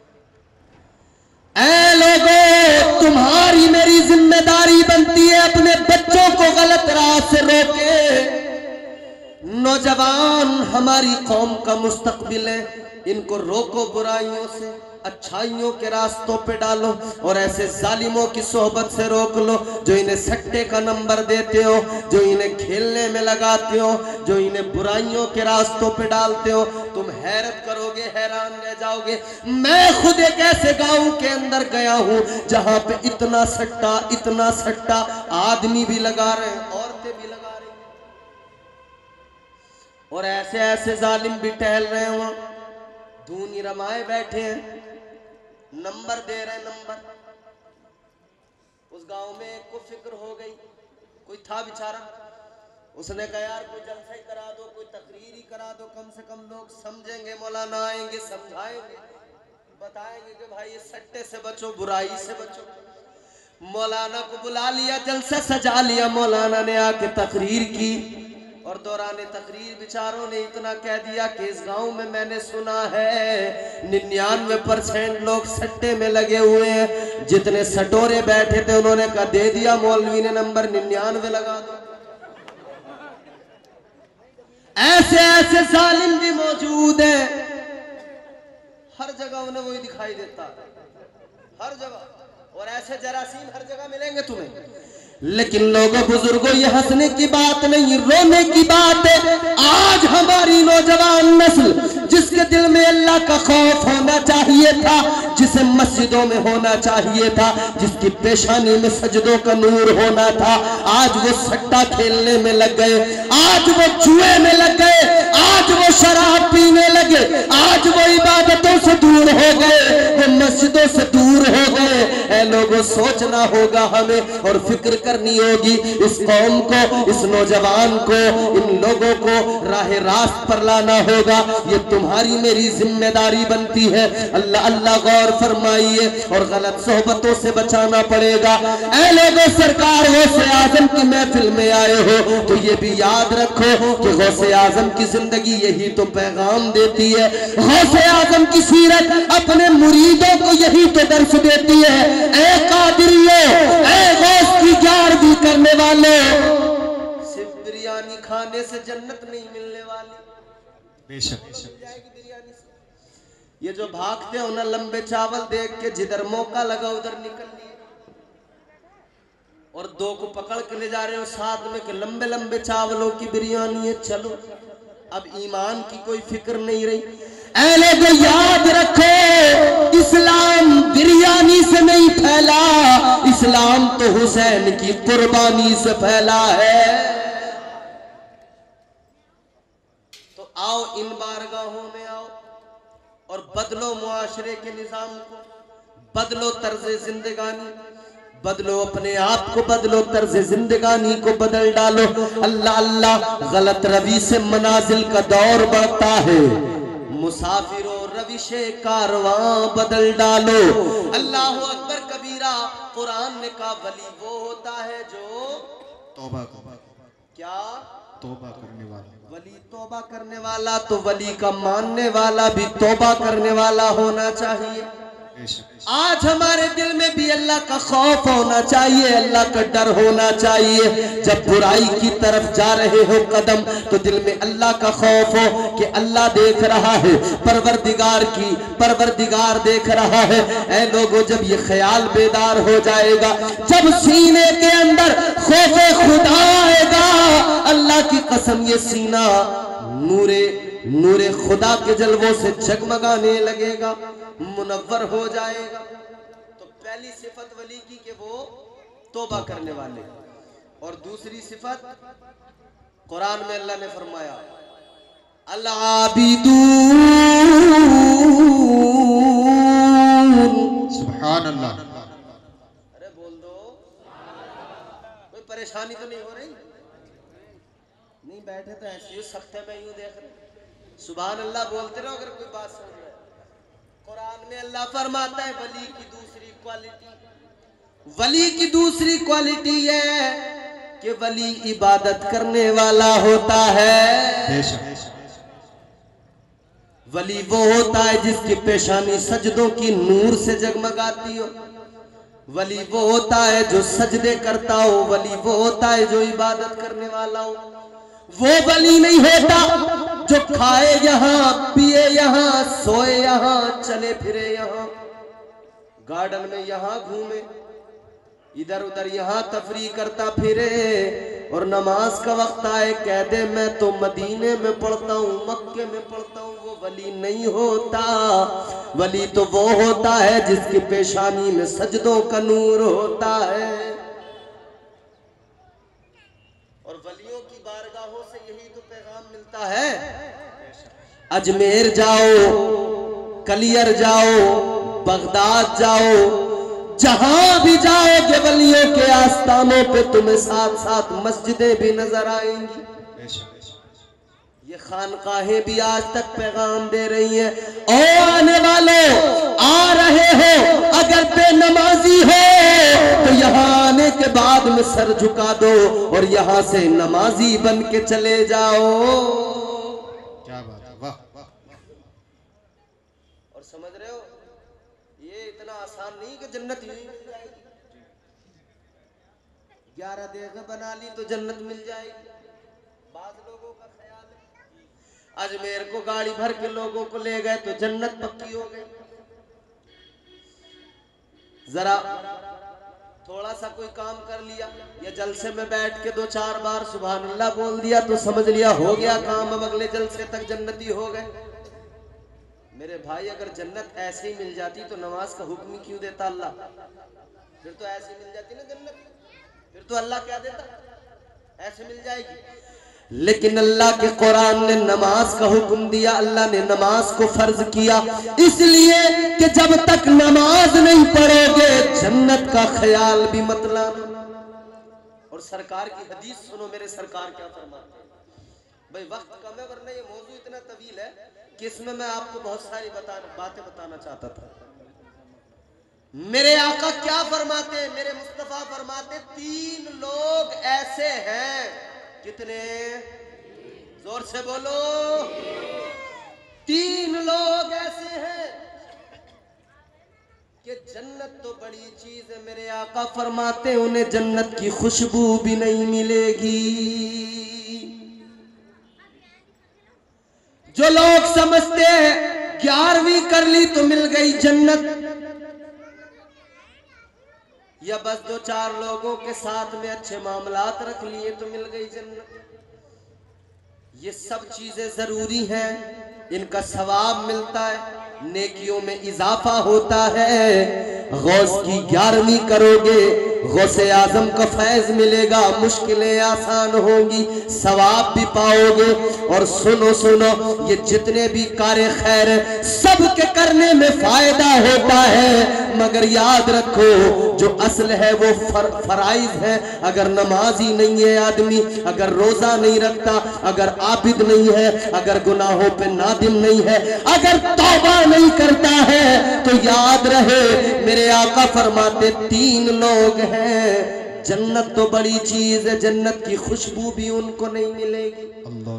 ऐ लोगों, तुम्हारी मेरी जिम्मेदारी बनती है अपने बच्चों को गलत राह से रोके। नौजवान हमारी कौम का मुस्तकबिल है, इनको रोको बुराइयों से, अच्छाइयों के रास्तों पे डालो और ऐसे जालिमों की सोहबत से रोक लो जो इन्हें सट्टे का नंबर देते हो, जो इन्हें खेलने में लगाते हो, जो इन्हें बुराइयों के रास्तों पे डालते हो। तुम हैरत करोगे, हैरान रह जाओगे। मैं खुद एक ऐसे गांव के अंदर गया हूं जहां पे इतना सट्टा इतना सट्टा, आदमी भी लगा रहे हैं, औरतें भी लगा रही हैं, और ऐसे ऐसे जालिम भी टहल रहे हैं, वहां धूनी रमाए बैठे हैं, नंबर दे रहे नंबर। उस गांव में एक को फिक्र हो गई, कोई था बेचारा, उसने कहा यार कोई जलसा ही करा दो, कोई तकरीर ही करा दो, कम से कम लोग समझेंगे, मौलाना आएंगे समझाएंगे, बताएंगे कि भाई ये सट्टे से बचो, बुराई से बचो। मौलाना को बुला लिया, जलसा सजा लिया, मौलाना ने आके तकरीर की और दौरान तकरीर बेचारों ने इतना कह दिया कि इस गांव में मैंने सुना है निन्यानवे परसेंट लोग सट्टे में लगे हुए हैं। जितने सटोरे बैठे थे उन्होंने कहा दे दिया मौलवी ने नंबर, निन्यानवे लगा दो। ऐसे ऐसे जालिम भी मौजूद हैं, हर जगह उन्हें वही दिखाई देता, हर जगह, और ऐसे जरासीम हर जगह मिलेंगे तुम्हें। लेकिन लोगों बुजुर्गों, ये हंसने की बात नहीं, रोने की बात है। आज हमारी नौजवान नस्ल जिसके दिल में अल्लाह का खौफ होना चाहिए था, जिसे मस्जिदों में होना चाहिए था, जिसकी पेशानी में सजदों का नूर होना था, आज वो सट्टा खेलने में लग गए, आज वो जुए में लग गए, आज वो शराब पीने लगे, आज वो इबादतों से दूर हो गए, वो मस्जिदों से दूर हो गए। ऐ लोगों, सोचना होगा हमें और फिक्र करनी होगी इस कौम को, इस नौजवान को, इन लोगों को राह रास्त पर लाना होगा। ये तुम्हारी मेरी जिम्मेदारी बनती है। अल्लाह अल्लाह गौर फरमाइए, और गलत सोहबतों से बचाना पड़ेगा। ऐ लोगों, सरकार गौसे आजम की महफिल में आए हो तो ये भी याद रखो कि गौसे आजम की जिंदगी यही तो पैगाम देती है, गौसे आजम की सीरत अपने मुरीदों को यही तो दर्श देती है। ऐ कादिरियों, ऐ गौस की भी करने वाले, सिर्फ बिरयानी खाने से जन्नत नहीं मिलने वाली, बेशक बिरयानी से। ये जो भागते हो ना लंबे चावल देख के, जिधर मौका लगा उधर निकल लिए, और दो को पकड़ के ले जा रहे हो साथ में कि लंबे लंबे चावलों की बिरयानी है, चलो। अब ईमान की कोई फिक्र नहीं रही। ऐ लोगों, याद रखो, इस्लाम बिरयानी से नहीं फैला, इस्लाम तो हुसैन की कुर्बानी से फैला है। तो आओ इन बारगाहों में आओ और बदलो मुआशरे के निजाम को, बदलो तर्ज जिंदगानी, बदलो अपने आप को, बदलो तर्ज जिंदगानी को बदल डालो। अल्लाह अल्लाह, गलत रवि से मनाजिल का दौर बढ़ता है। मुसाफिरों रविशे कारवां बदल डालो। अल्लाह अकबर कबीरा। कुरान ने कहा वली वो होता है जो तौबा कर, क्या तौबा करने वाला। वली तौबा करने वाला, तो वली का मानने वाला भी तौबा करने वाला होना चाहिए। आज हमारे दिल में भी अल्लाह का खौफ होना चाहिए, अल्लाह का डर होना चाहिए। जब बुराई की तरफ जा रहे हो कदम, तो दिल में अल्लाह का खौफ हो कि अल्लाह देख रहा है, परवरदिगार की परवरदिगार देख रहा है। ऐ लोगों, जब ये ख्याल बेदार हो जाएगा, जब सीने के अंदर खौफे खुदा आएगा, अल्लाह की कसम ये सीना नूरे नूरे खुदा के जलवों से जगमगाने लगेगा, मुनव्वर हो जाएगा। तो पहली सिफत वली की कि वो तौबा करने वाले, और दूसरी सिफत कुरान में अल्लाह ने फरमाया अल-आबिदून। सुभान अल्लाह। अरे बोल दो, कोई परेशानी तो नहीं हो रही? नहीं बैठे तो ऐसे सख्ते में यूं देख रहे, सुभान अल्लाह बोलते रहो अगर कोई बात सुन रहे। कुरान में अल्लाह फरमाता है वली की दूसरी क्वालिटी, वली की दूसरी क्वालिटी है कि वली इबादत करने वाला होता है। वली वो होता है जिसकी पेशानी सजदों की नूर से जगमगाती हो। वली वो होता है जो सजदे करता हो। वली वो होता है जो इबादत करने वाला हो। वो वली नहीं होता जो खाए यहाँ, पिए यहाँ, सोए यहाँ, चले फिरे यहाँ, गार्डन में यहाँ घूमे, इधर उधर यहाँ तफरी करता फिरे, और नमाज का वक्त आए कह दे मैं तो मदीने में पढ़ता हूँ, मक्के में पढ़ता हूँ। वो वली नहीं होता। वली तो वो होता है जिसकी पेशानी में सजदों का नूर होता है। और वलियों की बारगाहों से यही तो पैगाम मिलता है। अजमेर जाओ, कलियर जाओ, बगदाद जाओ, जहां भी जाओगे वलियों के आस्थानों पे तुम्हें साथ साथ मस्जिदें भी नजर आएंगी। ये खानकाहें भी आज तक पैगाम दे रही हैं, ओ आने वालों, आ रहे हो, अगर बेनमाजी हो तो यहाँ आने के बाद में सर झुका दो और यहाँ से नमाजी बन के चले जाओ। क्या बात है, वाह वाह। और समझ रहे हो, ये इतना आसान नहीं कि जन्नत ही मिल जाएगी। ग्यारह देखें बना ली तो जन्नत मिल जाएगी। बाद लोगों का ख्याल है अजमेर को गाड़ी भर के लोगों को ले गए तो जन्नत पक्की हो गई। जरा थोड़ा सा कोई काम कर लिया या जलसे में बैठ के दो चार बार सुभान अल्लाह बोल दिया तो समझ लिया हो गया काम, अब अगले जलसे तक जन्नती हो गए। मेरे भाई, अगर जन्नत ऐसे ही मिल जाती तो नमाज का हुक्म क्यों देता अल्लाह? फिर तो ऐसे ही मिल जाती ना जन्नत, फिर तो अल्लाह क्या देता? ऐसे मिल जाएगी। लेकिन अल्लाह के कुरान ने नमाज का हुक्म दिया। अल्लाह ने नमाज को फर्ज किया इसलिए कि जब तक नमाज नहीं पढ़ोगे जन्नत का ख्याल भी मत लाना। और सरकार की हदीस सुनो, मेरे सरकार क्या फरमाते हैं। भाई वक्त कम है वरना ये मौजू इतना तवील है कि इसमें मैं आपको बहुत सारी बताना बातें बताना चाहता था। मेरे आका क्या फरमाते हैं, मेरे मुस्तफा फरमाते, तीन लोग ऐसे हैं। कितने? जोर से बोलो। तीन लोग ऐसे हैं कि जन्नत तो बड़ी चीज है, मेरे आका फरमाते उन्हें जन्नत की खुशबू भी नहीं मिलेगी। जो लोग समझते हैं ग्यारहवीं कर ली तो मिल गई जन्नत, या बस दो चार लोगों के साथ में अच्छे मामलात रख लिए तो मिल गई जन्नत, ये सब चीजें जरूरी हैं। इनका सवाब मिलता है, नेकियों में इजाफा होता है। गौस की ग्यारहवीं करोगे, गौसे आजम का फैज मिलेगा, मुश्किलें आसान होंगी, सवाब भी पाओगे। और सुनो सुनो, ये जितने भी कार्य खैर है सबके करने में फायदा होता है, मगर याद रखो जो असल है वो फर, फराइज है। अगर नमाजी नहीं है आदमी, अगर रोजा नहीं रखता, अगर आबिद नहीं है, अगर गुनाहों पे नादिम नहीं है, अगर तौबा नहीं करता है, तो याद रहे मेरे आका फरमाते तीन लोग हैं, जन्नत तो बड़ी चीज है, जन्नत की खुशबू भी उनको नहीं मिलेगी। अल्लाह।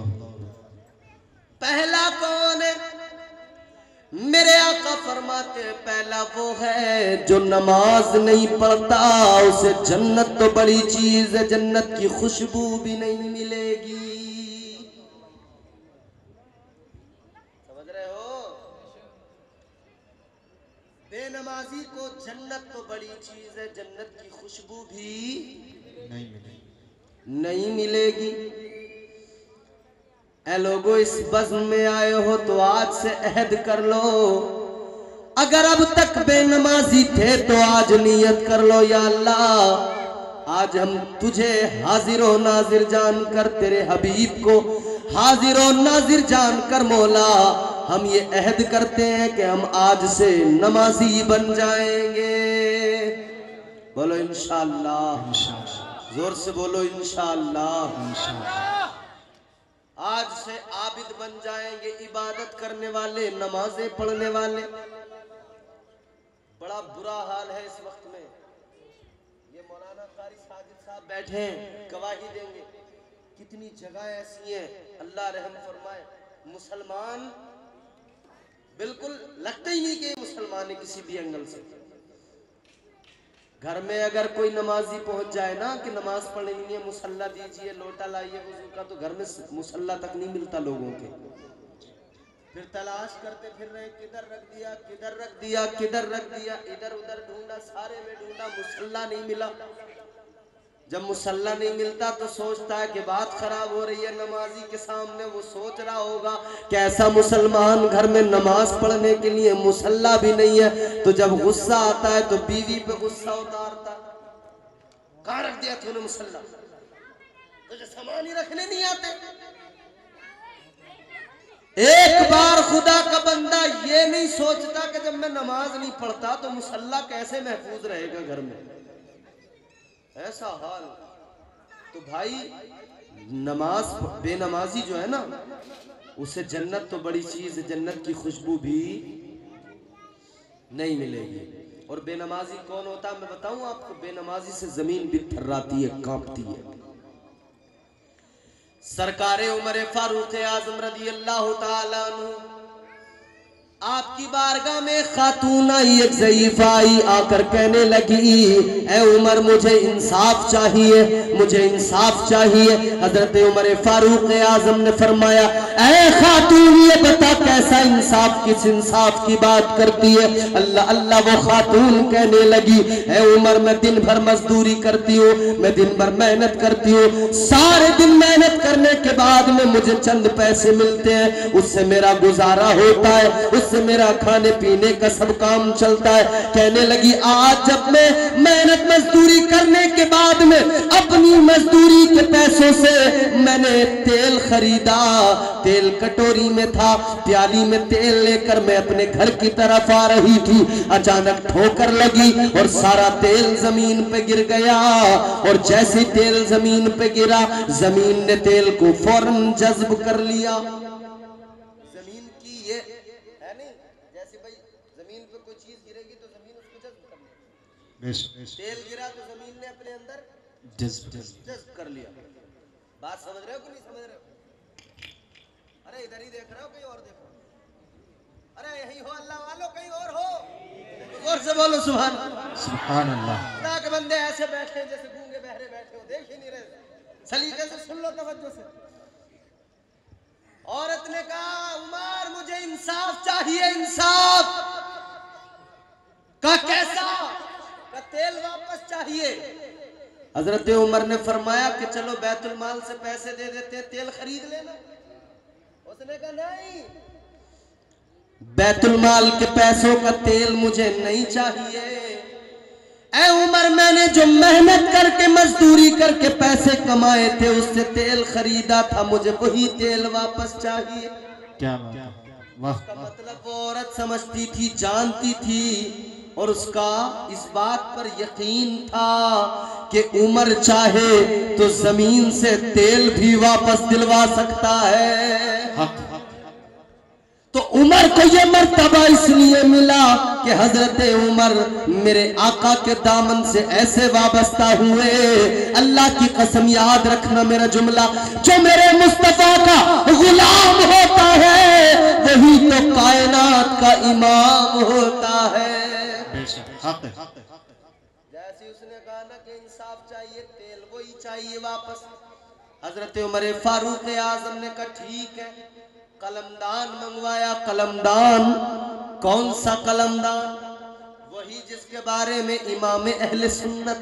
पहला कौन है? मेरे आका फरमाते पहला वो है जो नमाज नहीं पढ़ता, उसे जन्नत तो बड़ी चीज है, जन्नत की खुशबू भी नहीं मिलेगी। समझ रहे हो? बेनमाजी को जन्नत तो बड़ी चीज है, जन्नत की खुशबू भी नहीं मिलेगी, नहीं मिलेगी। ऐ लोगो, इस बज़्म में आए हो तो आज से अहद कर लो, अगर अब तक बेनमाजी थे तो आज नियत कर लो, या अल्लाह आज हम तुझे हाजिर व नाजिर जानकर, तेरे हबीब को हाजिर व नाजिर जानकर मौला हम ये अहद करते हैं कि हम आज से नमाजी बन जाएंगे। बोलो इंशाअल्लाह, जोर से बोलो इंशाअल्लाह। आज से आबिद बन जाएंगे, इबादत करने वाले, नमाजें पढ़ने वाले। बड़ा बुरा हाल है इस वक्त में। ये मौलाना कारी साजिद साहब बैठे हैं, गवाही देंगे। कितनी जगह ऐसी हैं, अल्लाह रहम फरमाए, मुसलमान बिल्कुल लगता ही नहीं कि मुसलमान है किसी भी एंगल से। घर में अगर कोई नमाजी पहुंच जाए ना कि नमाज पढ़नी है, मुसल्ला दीजिए, लोटा लाइए वजू का, तो घर में मुसल्ला तक नहीं मिलता लोगों के। फिर तलाश करते फिर रहे, किधर रख दिया, किधर रख दिया, किधर रख दिया, इधर उधर ढूंढा, सारे में ढूंढा, मुसल्ला नहीं मिला। जब मुसल्ला नहीं मिलता तो सोचता है कि बात खराब हो रही है नमाजी के सामने। वो सोच रहा होगा कि ऐसा मुसलमान घर में नमाज पढ़ने के लिए मुसल्ला भी नहीं है, तो जब गुस्सा आता है तो बीवी पे गुस्सा उतारता, कहाँ रख दिया तूने मुसल्ला, तुझे सामान ही रखने नहीं आते। एक बार खुदा का बंदा ये नहीं सोचता कि जब मैं नमाज नहीं पढ़ता तो मुसल्ला कैसे महफूज रहेगा घर में, ऐसा हाल। तो भाई नमाज बेनमाजी जो है ना, उसे जन्नत तो बड़ी चीज है, जन्नत की खुशबू भी नहीं मिलेगी। और बेनमाजी कौन होता है मैं बताऊं आपको, बेनमाजी से जमीन भी थर्राती है, कांपती है। सरकारे उमर फारूक आजम रजी अल्लाह ताला अन्हु आपकी बारगाह में खातून आई, एक ज़ईफ़ा आई, आकर कहने लगी, ए उमर मुझे इंसाफ चाहिए, मुझे इंसाफ चाहिए। हजरत उमर फारूक आजम ने फरमाया, ए खातून ये बता कैसा इंसाफ, किस इंसाफ की बात करती है। अल्लाह अल्लाह वो खातून कहने लगी, ए उमर मैं दिन भर मजदूरी करती हूँ, मैं दिन भर मेहनत करती हूँ, सारे दिन मेहनत करने के बाद में मुझे चंद पैसे मिलते हैं, उससे मेरा गुजारा होता है, उससे मेरा खाने पीने का सब काम चलता है। कहने लगी, आज जब मैं मेहनत मजदूरी करने के बाद में अपनी मजदूरी के पैसों से मैंने तेल खरीदा, तेल कटोरी में था, प्याली में तेल लेकर मैं अपने घर की तरफ आ रही थी, अचानक ठोकर लगी और सारा तेल जमीन पे गिर गया। और जैसे तेल जमीन पे गिरा, जमीन ने तेल को फौरन जज्ब कर लिया। जमीन की ये है नहीं, जैसे भाई जमीन पे कोई चीज गिरेगी तो जमीन उसको जज्ब कर लेगी। तेल गिरा तो जमीन ने अपने अंदर जज्ब जज्ब कर लिया। बात समझ रहे हो कि नहीं समझ रहे हो? अरे इधर ही देख रहे हो, कहीं और देख रहे हो? अरे यही हो अल्लाह वालों, कहीं और हो? जोर से बोलो सुभान सुभान अल्लाह। खुदा के बंदे ऐसे बैठे जैसे गूंगे बहरे बैठे हो, देख ही नहीं रहे, सलीके से सुन लो, तवज्जो से। औरत ने कहा, उमर मुझे इंसाफ चाहिए, इंसाफ का कैसा? का तेल वापस चाहिए। हजरत उमर ने फरमाया कि चलो बैतुल माल से पैसे दे देते, तेल खरीद लेना। उसने कहा नहीं, बैतुल माल के पैसों का तेल मुझे नहीं चाहिए। ऐ उमर, मैंने जो मेहनत करके मजदूरी करके पैसे कमाए थे उससे तेल खरीदा था, मुझे वही तेल वापस चाहिए। क्या बात है, वाह। का मतलब वो औरत समझती थी, जानती थी और उसका इस बात पर यकीन था कि उमर चाहे तो जमीन से तेल भी वापस दिलवा सकता है। तो उमर को ये मर्तबा इसलिए मिला कि हजरत उमर मेरे आका के दामन से ऐसे वाबस्ता हुए। अल्लाह की कसम, याद रखना मेरा जुमला, जो मेरे मुस्तफा का गुलाम होता है वही तो कायनात का इमाम होता है। जैसे उसने कहा ना कि इंसाफ चाहिए, तेल वही चाहिए वापस। हजरत उमर फारूक आजम ने कहा ठीक है, कलमदान मंगवाया। कलमदान कौन सा कलमदान? वही जिसके बारे में इमाम अहले सुन्नत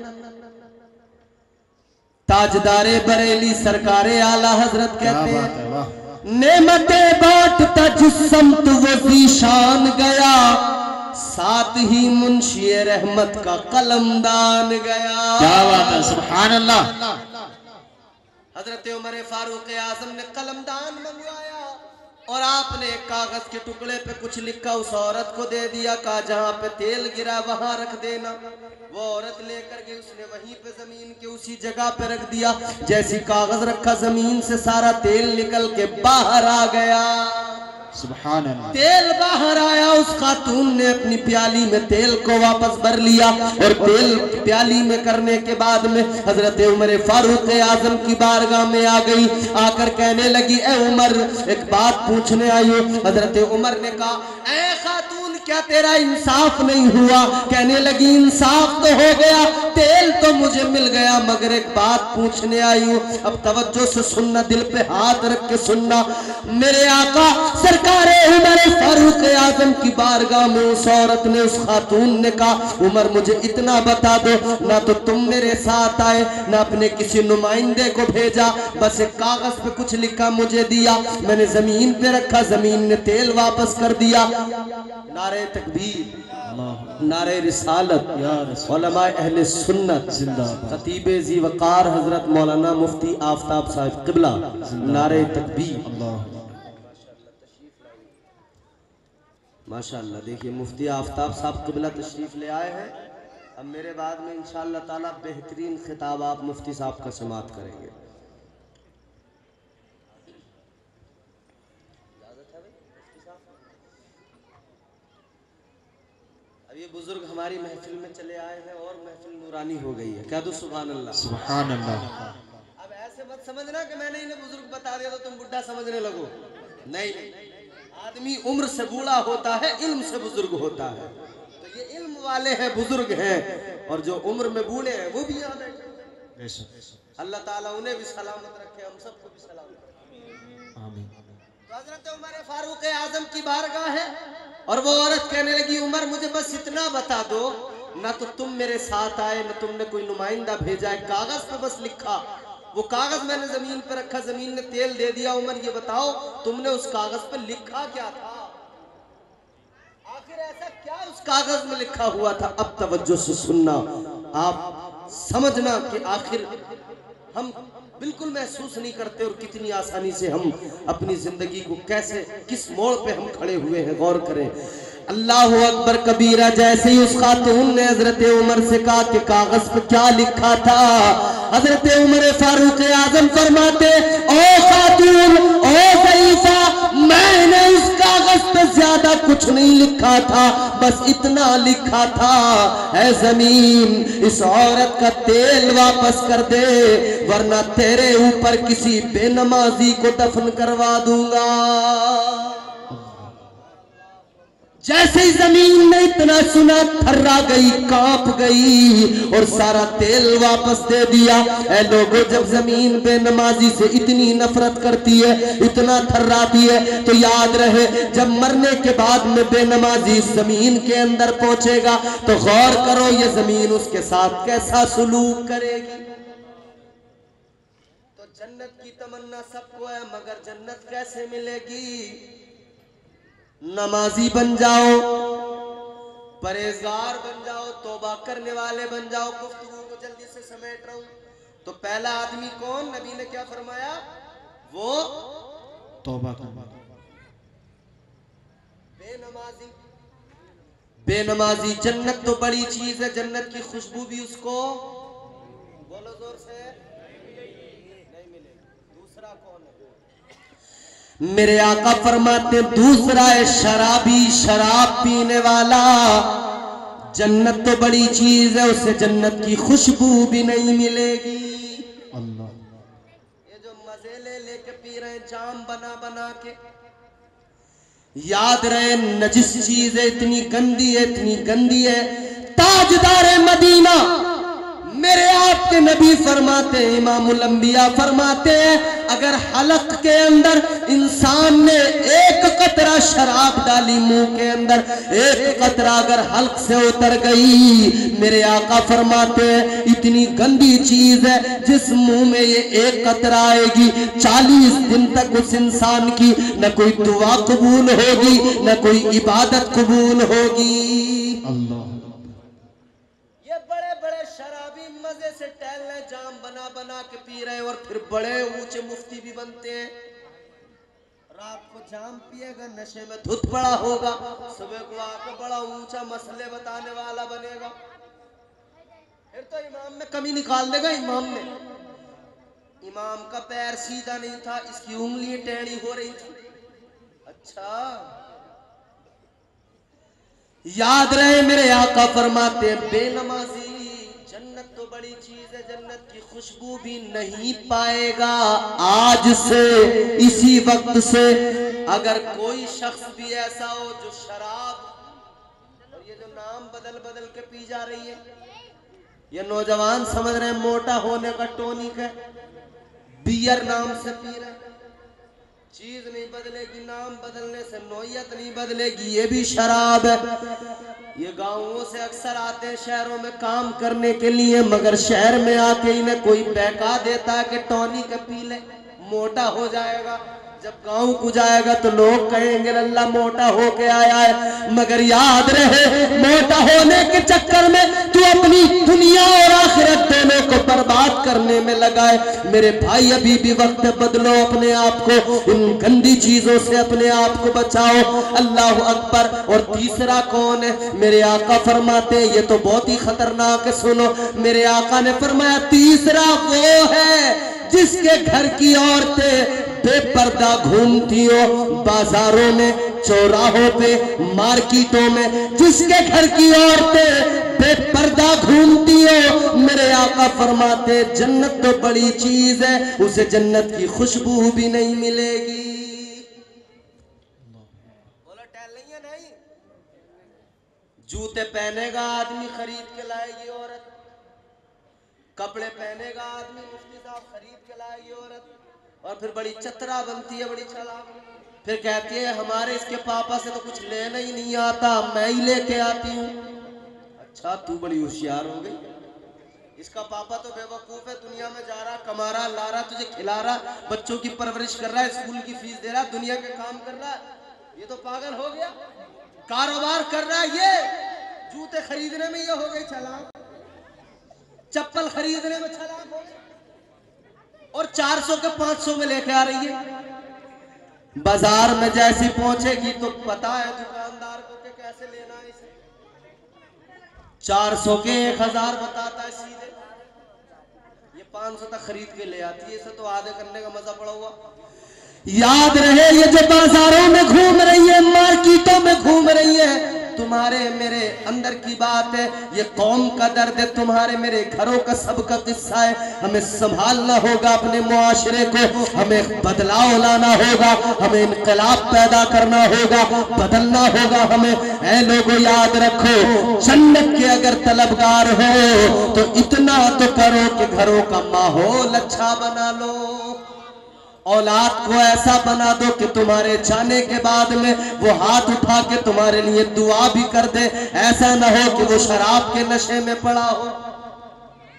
ताजदारे बरेली सरकारे आला हजरत कहते हैं, नेमते बांटता जिस समत वो ज़ीशान गया, साथ ही मुंशी रहमत का कलमदान गया। क्या बात है, सुभान अल्लाह। हजरत उमर फारूक आजम ने कलमदान मंगवाया और आपने एक कागज के टुकड़े पे कुछ लिखा, उस औरत को दे दिया। कहा जहां पे तेल गिरा वहां रख देना। वो औरत लेकर गई, उसने वहीं पे जमीन के उसी जगह पे रख दिया। जैसी कागज रखा, जमीन से सारा तेल निकल के बाहर आ गया। सुभान अल्लाह। तेल बाहर आया, उस खातून ने अपनी प्याली में तेल को वापस भर लिया और तेल प्याली में करने के बाद में हजरत उमर फारूक आजम की बारगाह में आ गई। आकर कहने लगी, ए उमर एक बात पूछने आई हूँ। हजरत उमर ने कहा, ए खातून क्या तेरा इंसाफ नहीं हुआ? कहने लगी, इंसाफ तो हो गया, तेल तो मुझे मिल गया, मगर एक बात पूछने आई हूँ। अब तवज्जो से सुनना, दिल पे हाथ रख के सुनना। मेरे आका सरकारे उमर फारूक आजम की बारगाह में उस औरत ने, उस खातून ने कहा, उमर मुझे इतना बता दो, ना तो तुम मेरे साथ आए, ना अपने किसी नुमाइंदे को भेजा, बस एक कागज पे कुछ लिखा मुझे दिया, मैंने जमीन पे रखा, जमीन ने तेल वापस कर दिया। नारे तकबीर, नारे रिसालत, उलमाए अहले सुन्नत जिंदाबाद, खतीबे ज़ी वक़ार हजरत मौलाना मुफ्ती आफ्ताब साहब क़िबला, नारे तकबीर। माशाअल्लाह, देखिए मुफ्ती आफ्ताब साहब क़िबला तशरीफ ले आए हैं। अब मेरे बाद में इंशाअल्लाह ताला बेहतरीन खिताब आप मुफ्ती साहब का समात करेंगे। अब ये बुजुर्ग हमारी महफिल में चले आए हैं और महफिल नूरानी हो गई है। क्या दो सुभान अल्लाह, सुभान अल्लाह। अब ऐसे मत समझना कि मैंने इन्हें बुजुर्ग बता दिया तो तुम बुढ़ा समझने लगो। नहीं, आदमी उम्र से बूढ़ा होता है, इल्म से बुजुर्ग होता है। तो ये इल्म वाले हैं, बुजुर्ग हैं, और जो उम्र में बूढ़े हैं वो भी यहाँ बैठे। अल्लाह ताला उन्हें भी सलामत रखे, हम सबको भी सलामत रखे, आमीन। तो हजरत उमर फारूक आजम की बारगाह है और वो औरत कहने लगी, उमर मुझे बस इतना बता दो, ना तो तुम मेरे साथ आए, ना तुमने कोई नुमाइंदा भेजा है, कागज पे बस लिखा, वो कागज मैंने जमीन पर रखा, जमीन ने तेल दे दिया। उमर ये बताओ तुमने उस कागज पर लिखा क्या था? आखिर ऐसा क्या उस कागज में लिखा हुआ था? अब तवज्जो से सुनना, आप समझना कि आखिर हम बिल्कुल महसूस नहीं करते और कितनी आसानी से हम अपनी जिंदगी को कैसे, किस मोड़ पे हम खड़े हुए हैं, गौर करें। अल्लाह अकबर कबीरा। जैसे ही उस खातून ने हजरत उमर से कहा कि कागज पे क्या लिखा था, हजरत उमर फारूक आजम फरमाते, ओ खातून, ओ ज़ईफा, मैंने उस कागज पे ज्यादा कुछ नहीं लिखा था, बस इतना लिखा था, है जमीन इस औरत का तेल वापस कर दे, वरना तेरे ऊपर किसी बेनमाजी को दफन करवा दूंगा। जैसे ही जमीन ने इतना सुना, थर्रा गई, कांप गई और सारा तेल वापस दे दिया। ऐ लोगों, जब जमीन बेनमाजी से इतनी नफरत करती है, इतना थर्राती है, तो याद रहे जब मरने के बाद में बेनमाजी जमीन के अंदर पहुंचेगा तो गौर करो ये जमीन उसके साथ कैसा सुलूक करेगी। तो जन्नत की तमन्ना सबको है, मगर जन्नत कैसे मिलेगी? नमाजी बन जाओ, परहेजगार बन जाओ, तौबा करने वाले बन जाओ। गुफ्तगू को जल्दी से समेट रहा हूं। तो पहला आदमी कौन? नबी ने क्या फरमाया? वो तौबा करना। बेनमाजी। बेनमाजी। जन्नत तो बड़ी चीज है, जन्नत की खुशबू भी उसको, बोलो जोर से, नहीं मिलेगी। दूसरा कौन है? मेरे आका फरमाते दूसरा है शराबी, शराब पीने वाला। जन्नत तो बड़ी चीज है, उसे जन्नत की खुशबू भी नहीं मिलेगी। अल्लाह। ये जो मजे ले लेके पी रहे हैं जाम बना बना के, याद रहे नजिस चीज है, इतनी गंदी है, इतनी गंदी है। ताजदार मदीना मेरे आपके नबी फरमाते हैं, इमामुल अंबिया फरमाते हैं, अगर हलक के अंदर इंसान ने एक कतरा शराब डाली मुंह के अंदर, एक कतरा अगर हल्क से उतर गई, मेरे आका फरमाते हैं इतनी गंदी चीज है, जिस मुंह में ये एक कतरा आएगी चालीस दिन तक उस इंसान की न कोई दुआ कबूल होगी, न कोई इबादत कबूल होगी। अल्लाह। शराबी मजे से टहल रहे, जाम बना बना के पी रहे और फिर बड़े ऊंचे मुफ्ती भी बनते हैं। रात को जाम पिएगा, नशे में धुत पड़ा होगा, सुबह को आकर बड़ा ऊंचा मसले बताने वाला बनेगा। फिर तो इमाम में कमी निकाल देगा। इमाम ने, इमाम का पैर सीधा नहीं था, इसकी उंगली टेढ़ी हो रही थी। अच्छा, याद रहे मेरे आका फरमाते हैं बेनमाजी जन्नत तो बड़ी चीज है, जन्नत की खुशबू भी नहीं पाएगा। आज से, इसी वक्त से अगर कोई शख्स भी ऐसा हो जो शराब, और ये जो नाम बदल बदल के पी जा रही है, ये नौजवान समझ रहे हैं मोटा होने का टॉनिक है, बियर नाम से पी रहे हैं। चीज नहीं बदलेगी, नाम बदलने से नौयत नहीं बदलेगी, ये भी शराब है। ये गांवों से अक्सर आते हैं शहरों में काम करने के लिए, मगर शहर में आके इन्हें कोई बहका देता है कि टॉनिक पी ले, मोटा हो जाएगा। जब गांव को जाएगा तो लोग कहेंगे अल्लाह मोटा होके आया है। मगर याद रहे मोटा होने के चक्कर में तू अपनी दुनिया और आखिरत दोनों को बर्बाद करने में लगाए। मेरे भाई अभी भी वक्त बदलो, अपने आप को इन गंदी चीजों से अपने आप को बचाओ। अल्लाह अकबर। और तीसरा कौन है? मेरे आका फरमाते ये तो बहुत ही खतरनाक है, सुनो। मेरे आका ने फरमाया तीसरा वो है जिसके घर की औरतें बेपर्दा घूमती हो बाजारों में, चौराहों पे, मार्केटों में, जिसके घर की औरतें बेपर्दा घूमती हो, मेरे आका फरमाते जन्नत तो बड़ी चीज है, उसे जन्नत की खुशबू भी नहीं मिलेगी। बोला टहल नहीं है? नहीं। जूते पहनेगा आदमी, खरीद के लाएगी औरत। कपड़े पहनेगा आदमी, मुफ्ती साहब खरीद के लाएगी औरत। और फिर बड़ी चतरा बनती है, बड़ी चालाक, फिर कहती है हमारे इसके पापा से तो कुछ लेना ही नहीं आता, मैं ही लेके आती हूँ। अच्छा, तू बड़ी होशियार हो गई। इसका पापा तो बेवकूफ है, दुनिया में जा रहा, कमा रहा, ला रहा, तुझे खिला रहा, बच्चों की परवरिश कर रहा है, स्कूल की फीस दे रहा, दुनिया के काम कर रहा है। ये तो पागल हो गया। कारोबार कर रहा है, ये जूते खरीदने में ये हो गई चालाक, चप्पल खरीदने में चालाक हो गई, और चार सौ के पांच सौ में लेके आ रही है। बाजार में जैसी पहुंचेगी तो पता है दुकानदार को कि कैसे लेना है इसे। चार सौ के एक हजार बताता है सीधे, ये पांच सौ तक खरीद के ले आती है। इसे तो आधे करने का मजा पड़ा हुआ। याद रहे ये जो बाजारों में घूम रही है, मार्केटों में घूम रही है, तुम्हारे मेरे अंदर की बात है, ये कौम का दर्द है, तुम्हारे मेरे घरों का सबका किस्सा है। हमें संभालना होगा अपने मुआशरे को, हमें बदलाव लाना होगा, हमें इनकलाब पैदा करना होगा, बदलना होगा हमें। ऐ लोगों याद रखो, जन्नत के अगर तलबगार हो तो इतना तो करो कि घरों का माहौल अच्छा बना लो, औलाद को ऐसा बना दो कि तुम्हारे जाने के बाद में वो हाथ उठा के तुम्हारे लिए दुआ भी कर दे। ऐसा ना हो कि वो शराब के नशे में पड़ा हो। और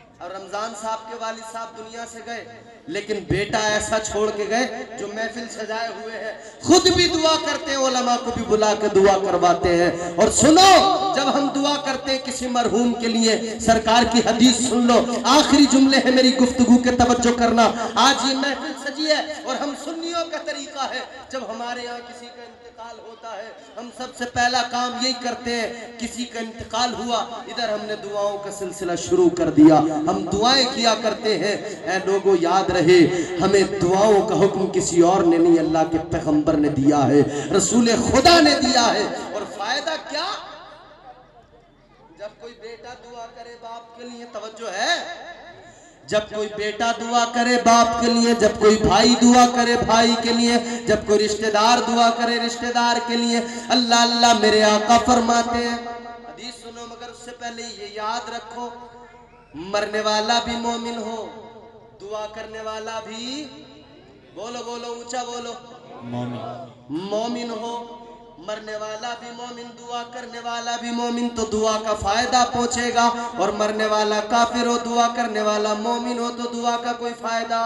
रमजान साहब के वालिद साहब दुनिया से गए, लेकिन बेटा ऐसा छोड़ के गए जो महफिल सजाए हुए हैं, खुद भी दुआ करते हैं, उलमा को भी बुला के दुआ करवाते हैं। और सुनो, जब हम दुआ करते हैं किसी मरहूम के लिए, सरकार की हदीस सुन लो, आखिरी जुमले है मेरी गुफ्तगू के, तवज्जो करना। आज ये महफिल सजी है और हम सुन्नियों का तरीका है, जब हमारे यहाँ किसी का इंतकाल होता है, हम सबसे पहला काम यही करते हैं, किसी का इंतकाल हुआ, इधर हमने दुआओं का सिलसिला शुरू कर दिया, हम दुआएं किया करते हैं। ऐ लोगों, याद रहे, हमें दुआओं का हुक्म किसी और ने नहीं, अल्लाह के पैगंबर ने दिया है, रसूल खुदा ने दिया है। और फायदा क्या? जब कोई बेटा दुआ करे बाप के लिए, तवज्जो है, जब कोई बेटा दुआ करे बाप के लिए, जब कोई भाई दुआ करे भाई के लिए, जब कोई रिश्तेदार दुआ करे रिश्तेदार के लिए, अल्लाह अल्लाह मेरे आका फरमाते हैं। हदीस सुनो, मगर उससे पहले ये याद रखो, मरने वाला भी मोमिन हो, दुआ करने वाला भी, बोलो बोलो ऊंचा बोलो, मोमिन मोमिन हो, मरने वाला भी मोमिन, दुआ करने वाला भी मोमिन, तो दुआ का फायदा पहुंचेगा। और मरने वाला काफिर हो, दुआ करने वाला मोमिन हो, तो दुआ का कोई फायदा।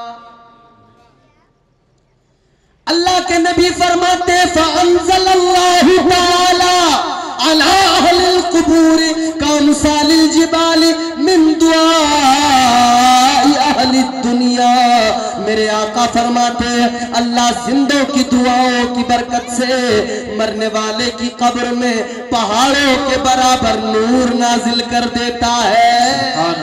अल्लाह के नबी फरमाते हैं, फ़अंज़लल्लाहु तआला अला अहलिल कुबूर कमसालिल जिबाल मिन दुआई अहलिद दुनिया। मेरे आका फरमाते हैं, अल्लाह जिंदों की दुआओं की बरकत से मरने वाले की कब्र में पहाड़ों के बराबर नूर नाजिल कर देता है।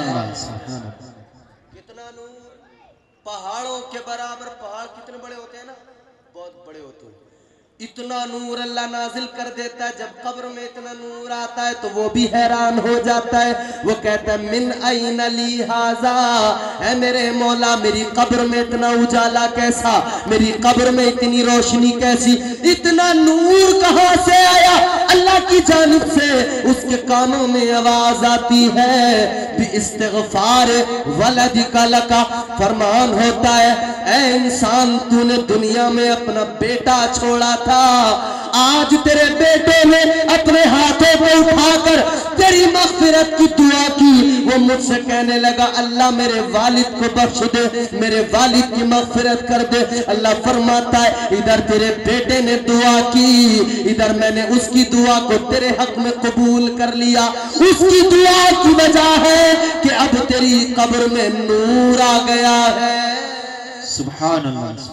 कितना नूर? पहाड़ों के बराबर। पहाड़ कितने बड़े होते हैं ना, बहुत बड़े होते हैं। इतना नूर अल्लाह नाजिल कर देता है। जब कब्र में इतना नूर आता है तो वो भी हैरान हो जाता है। वो कहता है, मिन ऐन ली हाजा, है मेरे मौला, मेरी कब्र में इतना उजाला कैसा, मेरी कब्र में इतनी रोशनी कैसी, इतना नूर कहां से आया? अल्लाह की जानिब से उसके कानों में आवाज आती है, भी इस्तिग़फ़ार वलदिका लका, फरमान होता है, ऐ इंसान, तूने दुनिया में अपना बेटा छोड़ा था, आज तेरे बेटे ने अपने हाथों को उठाकर तेरी मग़फ़िरत की दुआ की। वो मुझसे कहने लगा, अल्लाह मेरे वालिद को बख्श दे, मेरे वालिद की मग़फ़िरत कर दे। अल्लाह फरमाता है, इधर तेरे बेटे ने दुआ की, इधर मैंने उसकी दुआ को तेरे हक में कबूल कर लिया। उसकी दुआ की वजह है कि अब तेरी कब्र में नूर आ गया है। सुभान अल्लाह।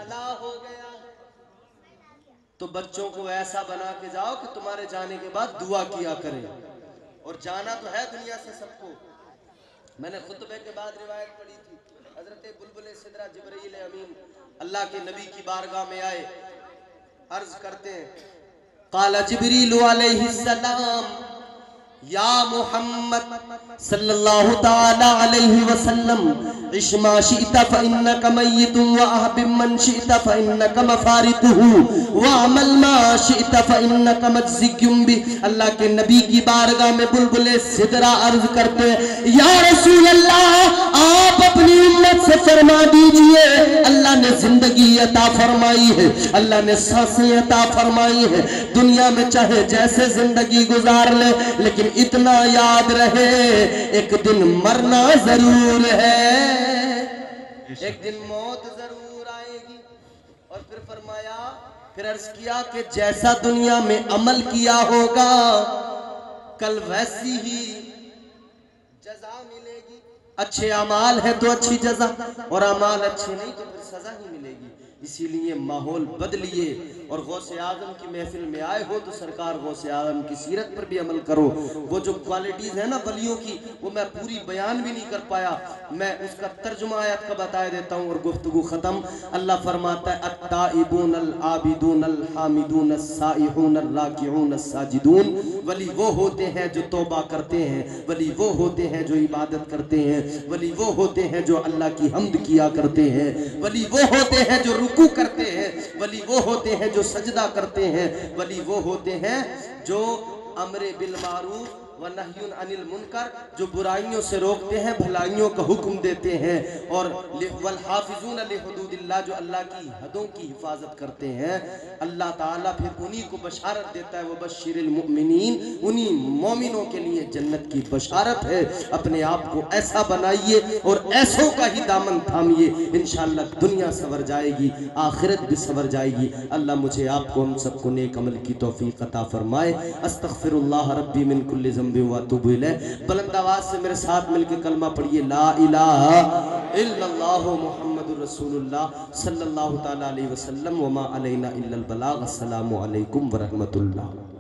तो बच्चों को ऐसा बना के जाओ कि तुम्हारे जाने के बाद दुआ किया करें। और जाना तो है दुनिया से सबको। मैंने खुतबे के बाद रिवायत पढ़ी थी, हजरत बुलबुल सिदरा जिब्रील अमीन अल्लाह के नबी की बारगाह में आए, अर्ज करते हैं, काला जिब्रील अलैहिस्सलाम, या मोहम्मद सल्लल्लाहु ताला अलैहि वसल्लम, इश्मा शि'ता फइन्नका मय्यितुन व अहबिब मन शि'ता फइन्नका मफारिकुहु व अमल मा शि'ता फइन्नका मज्ज़ियुम बि। अल्लाह के नबी की बारगाह में बुलबुले सिदरा अर्ज करते हैं, या रसूल अल्लाह, आप अपनी उम्मत से फरमा दीजिए, अल्लाह ने जिंदगी अता फरमाई है, अल्लाह ने सांसें अता फरमाई है, दुनिया में चाहे जैसे जिंदगी गुजार ले, लेकिन इतना याद रहे, एक दिन मरना जरूर है, एक दिन मौत जरूर आएगी। और फिर फरमाया, फिर अर्ज किया कि जैसा दुनिया में अमल किया होगा, कल वैसी ही जजा मिलेगी। अच्छे अमाल है तो अच्छी जजा, और अमाल अच्छे नहीं तो फिर सजा ही मिलेगी। इसीलिए माहौल बदलिए। और गौसे आजम की महफिल में आए हो तो सरकार गौसे आजम की सीरत पर भी अमल करो। वो जो क्वालिटीज है ना वलियों की, वो मैं पूरी बयान भी नहीं कर पाया, मैं उसका तर्जुमा आयत का बता देता हूँ और गुफ्तगू खत्म। अल्लाह फरमाता है, अत्ताइबून अल आबिदून अल हामिदून अस्साइहून अल राकिऊन अस्साजिदून। वली वो होते हैं जो तौबा करते हैं, वली वो होते हैं जो इबादत करते हैं, वली वो होते हैं जो अल्लाह की हम्द किया करते हैं, वली वो होते हैं जो रुकू करते हैं, वली वो होते हैं जो सजदा करते हैं, वली वो होते हैं जो अमरे बिल मारूफ व नह्युन अनिल मुनकर, जो बुराइयों से रोकते हैं, भलाइयों का हुक्म देते हैं, और वल हाफिजून लिहुदूदिल्लाह, जो अल्लाह की हदों की हिफाजत करते हैं। अल्लाह ताला फिर उन्हीं को बशारत देता है, वह बशीरिल मुमिनीन, उन्हीं मोमिनों के लिए जन्नत की बशारत है। अपने आप को ऐसा बनाइए और ऐसों का ही दामन थामिए, इंशाअल्लाह दुनिया सवर जाएगी, आखिरत भी सवर जाएगी। अल्लाह मुझे आपको हम सबको नेक अमल की तौफीक अता फरमाए। अस्तगफिरुल्लाह रब्बी मिन कुल्लि ज़ंबि व अतूबु इलैह। बुलंद आवाज से मेरे साथ मिलकर कलमा पढ़िए, ला इलाहा इल्लल्लाह मुहम्मदुर रसूलुल्लाह सल्लल्लाहु तआला अलैहि वसल्लम व मा अलैना इल्लल बलाग। अस्सलामु अलैकुम व रहमतुल्लाह।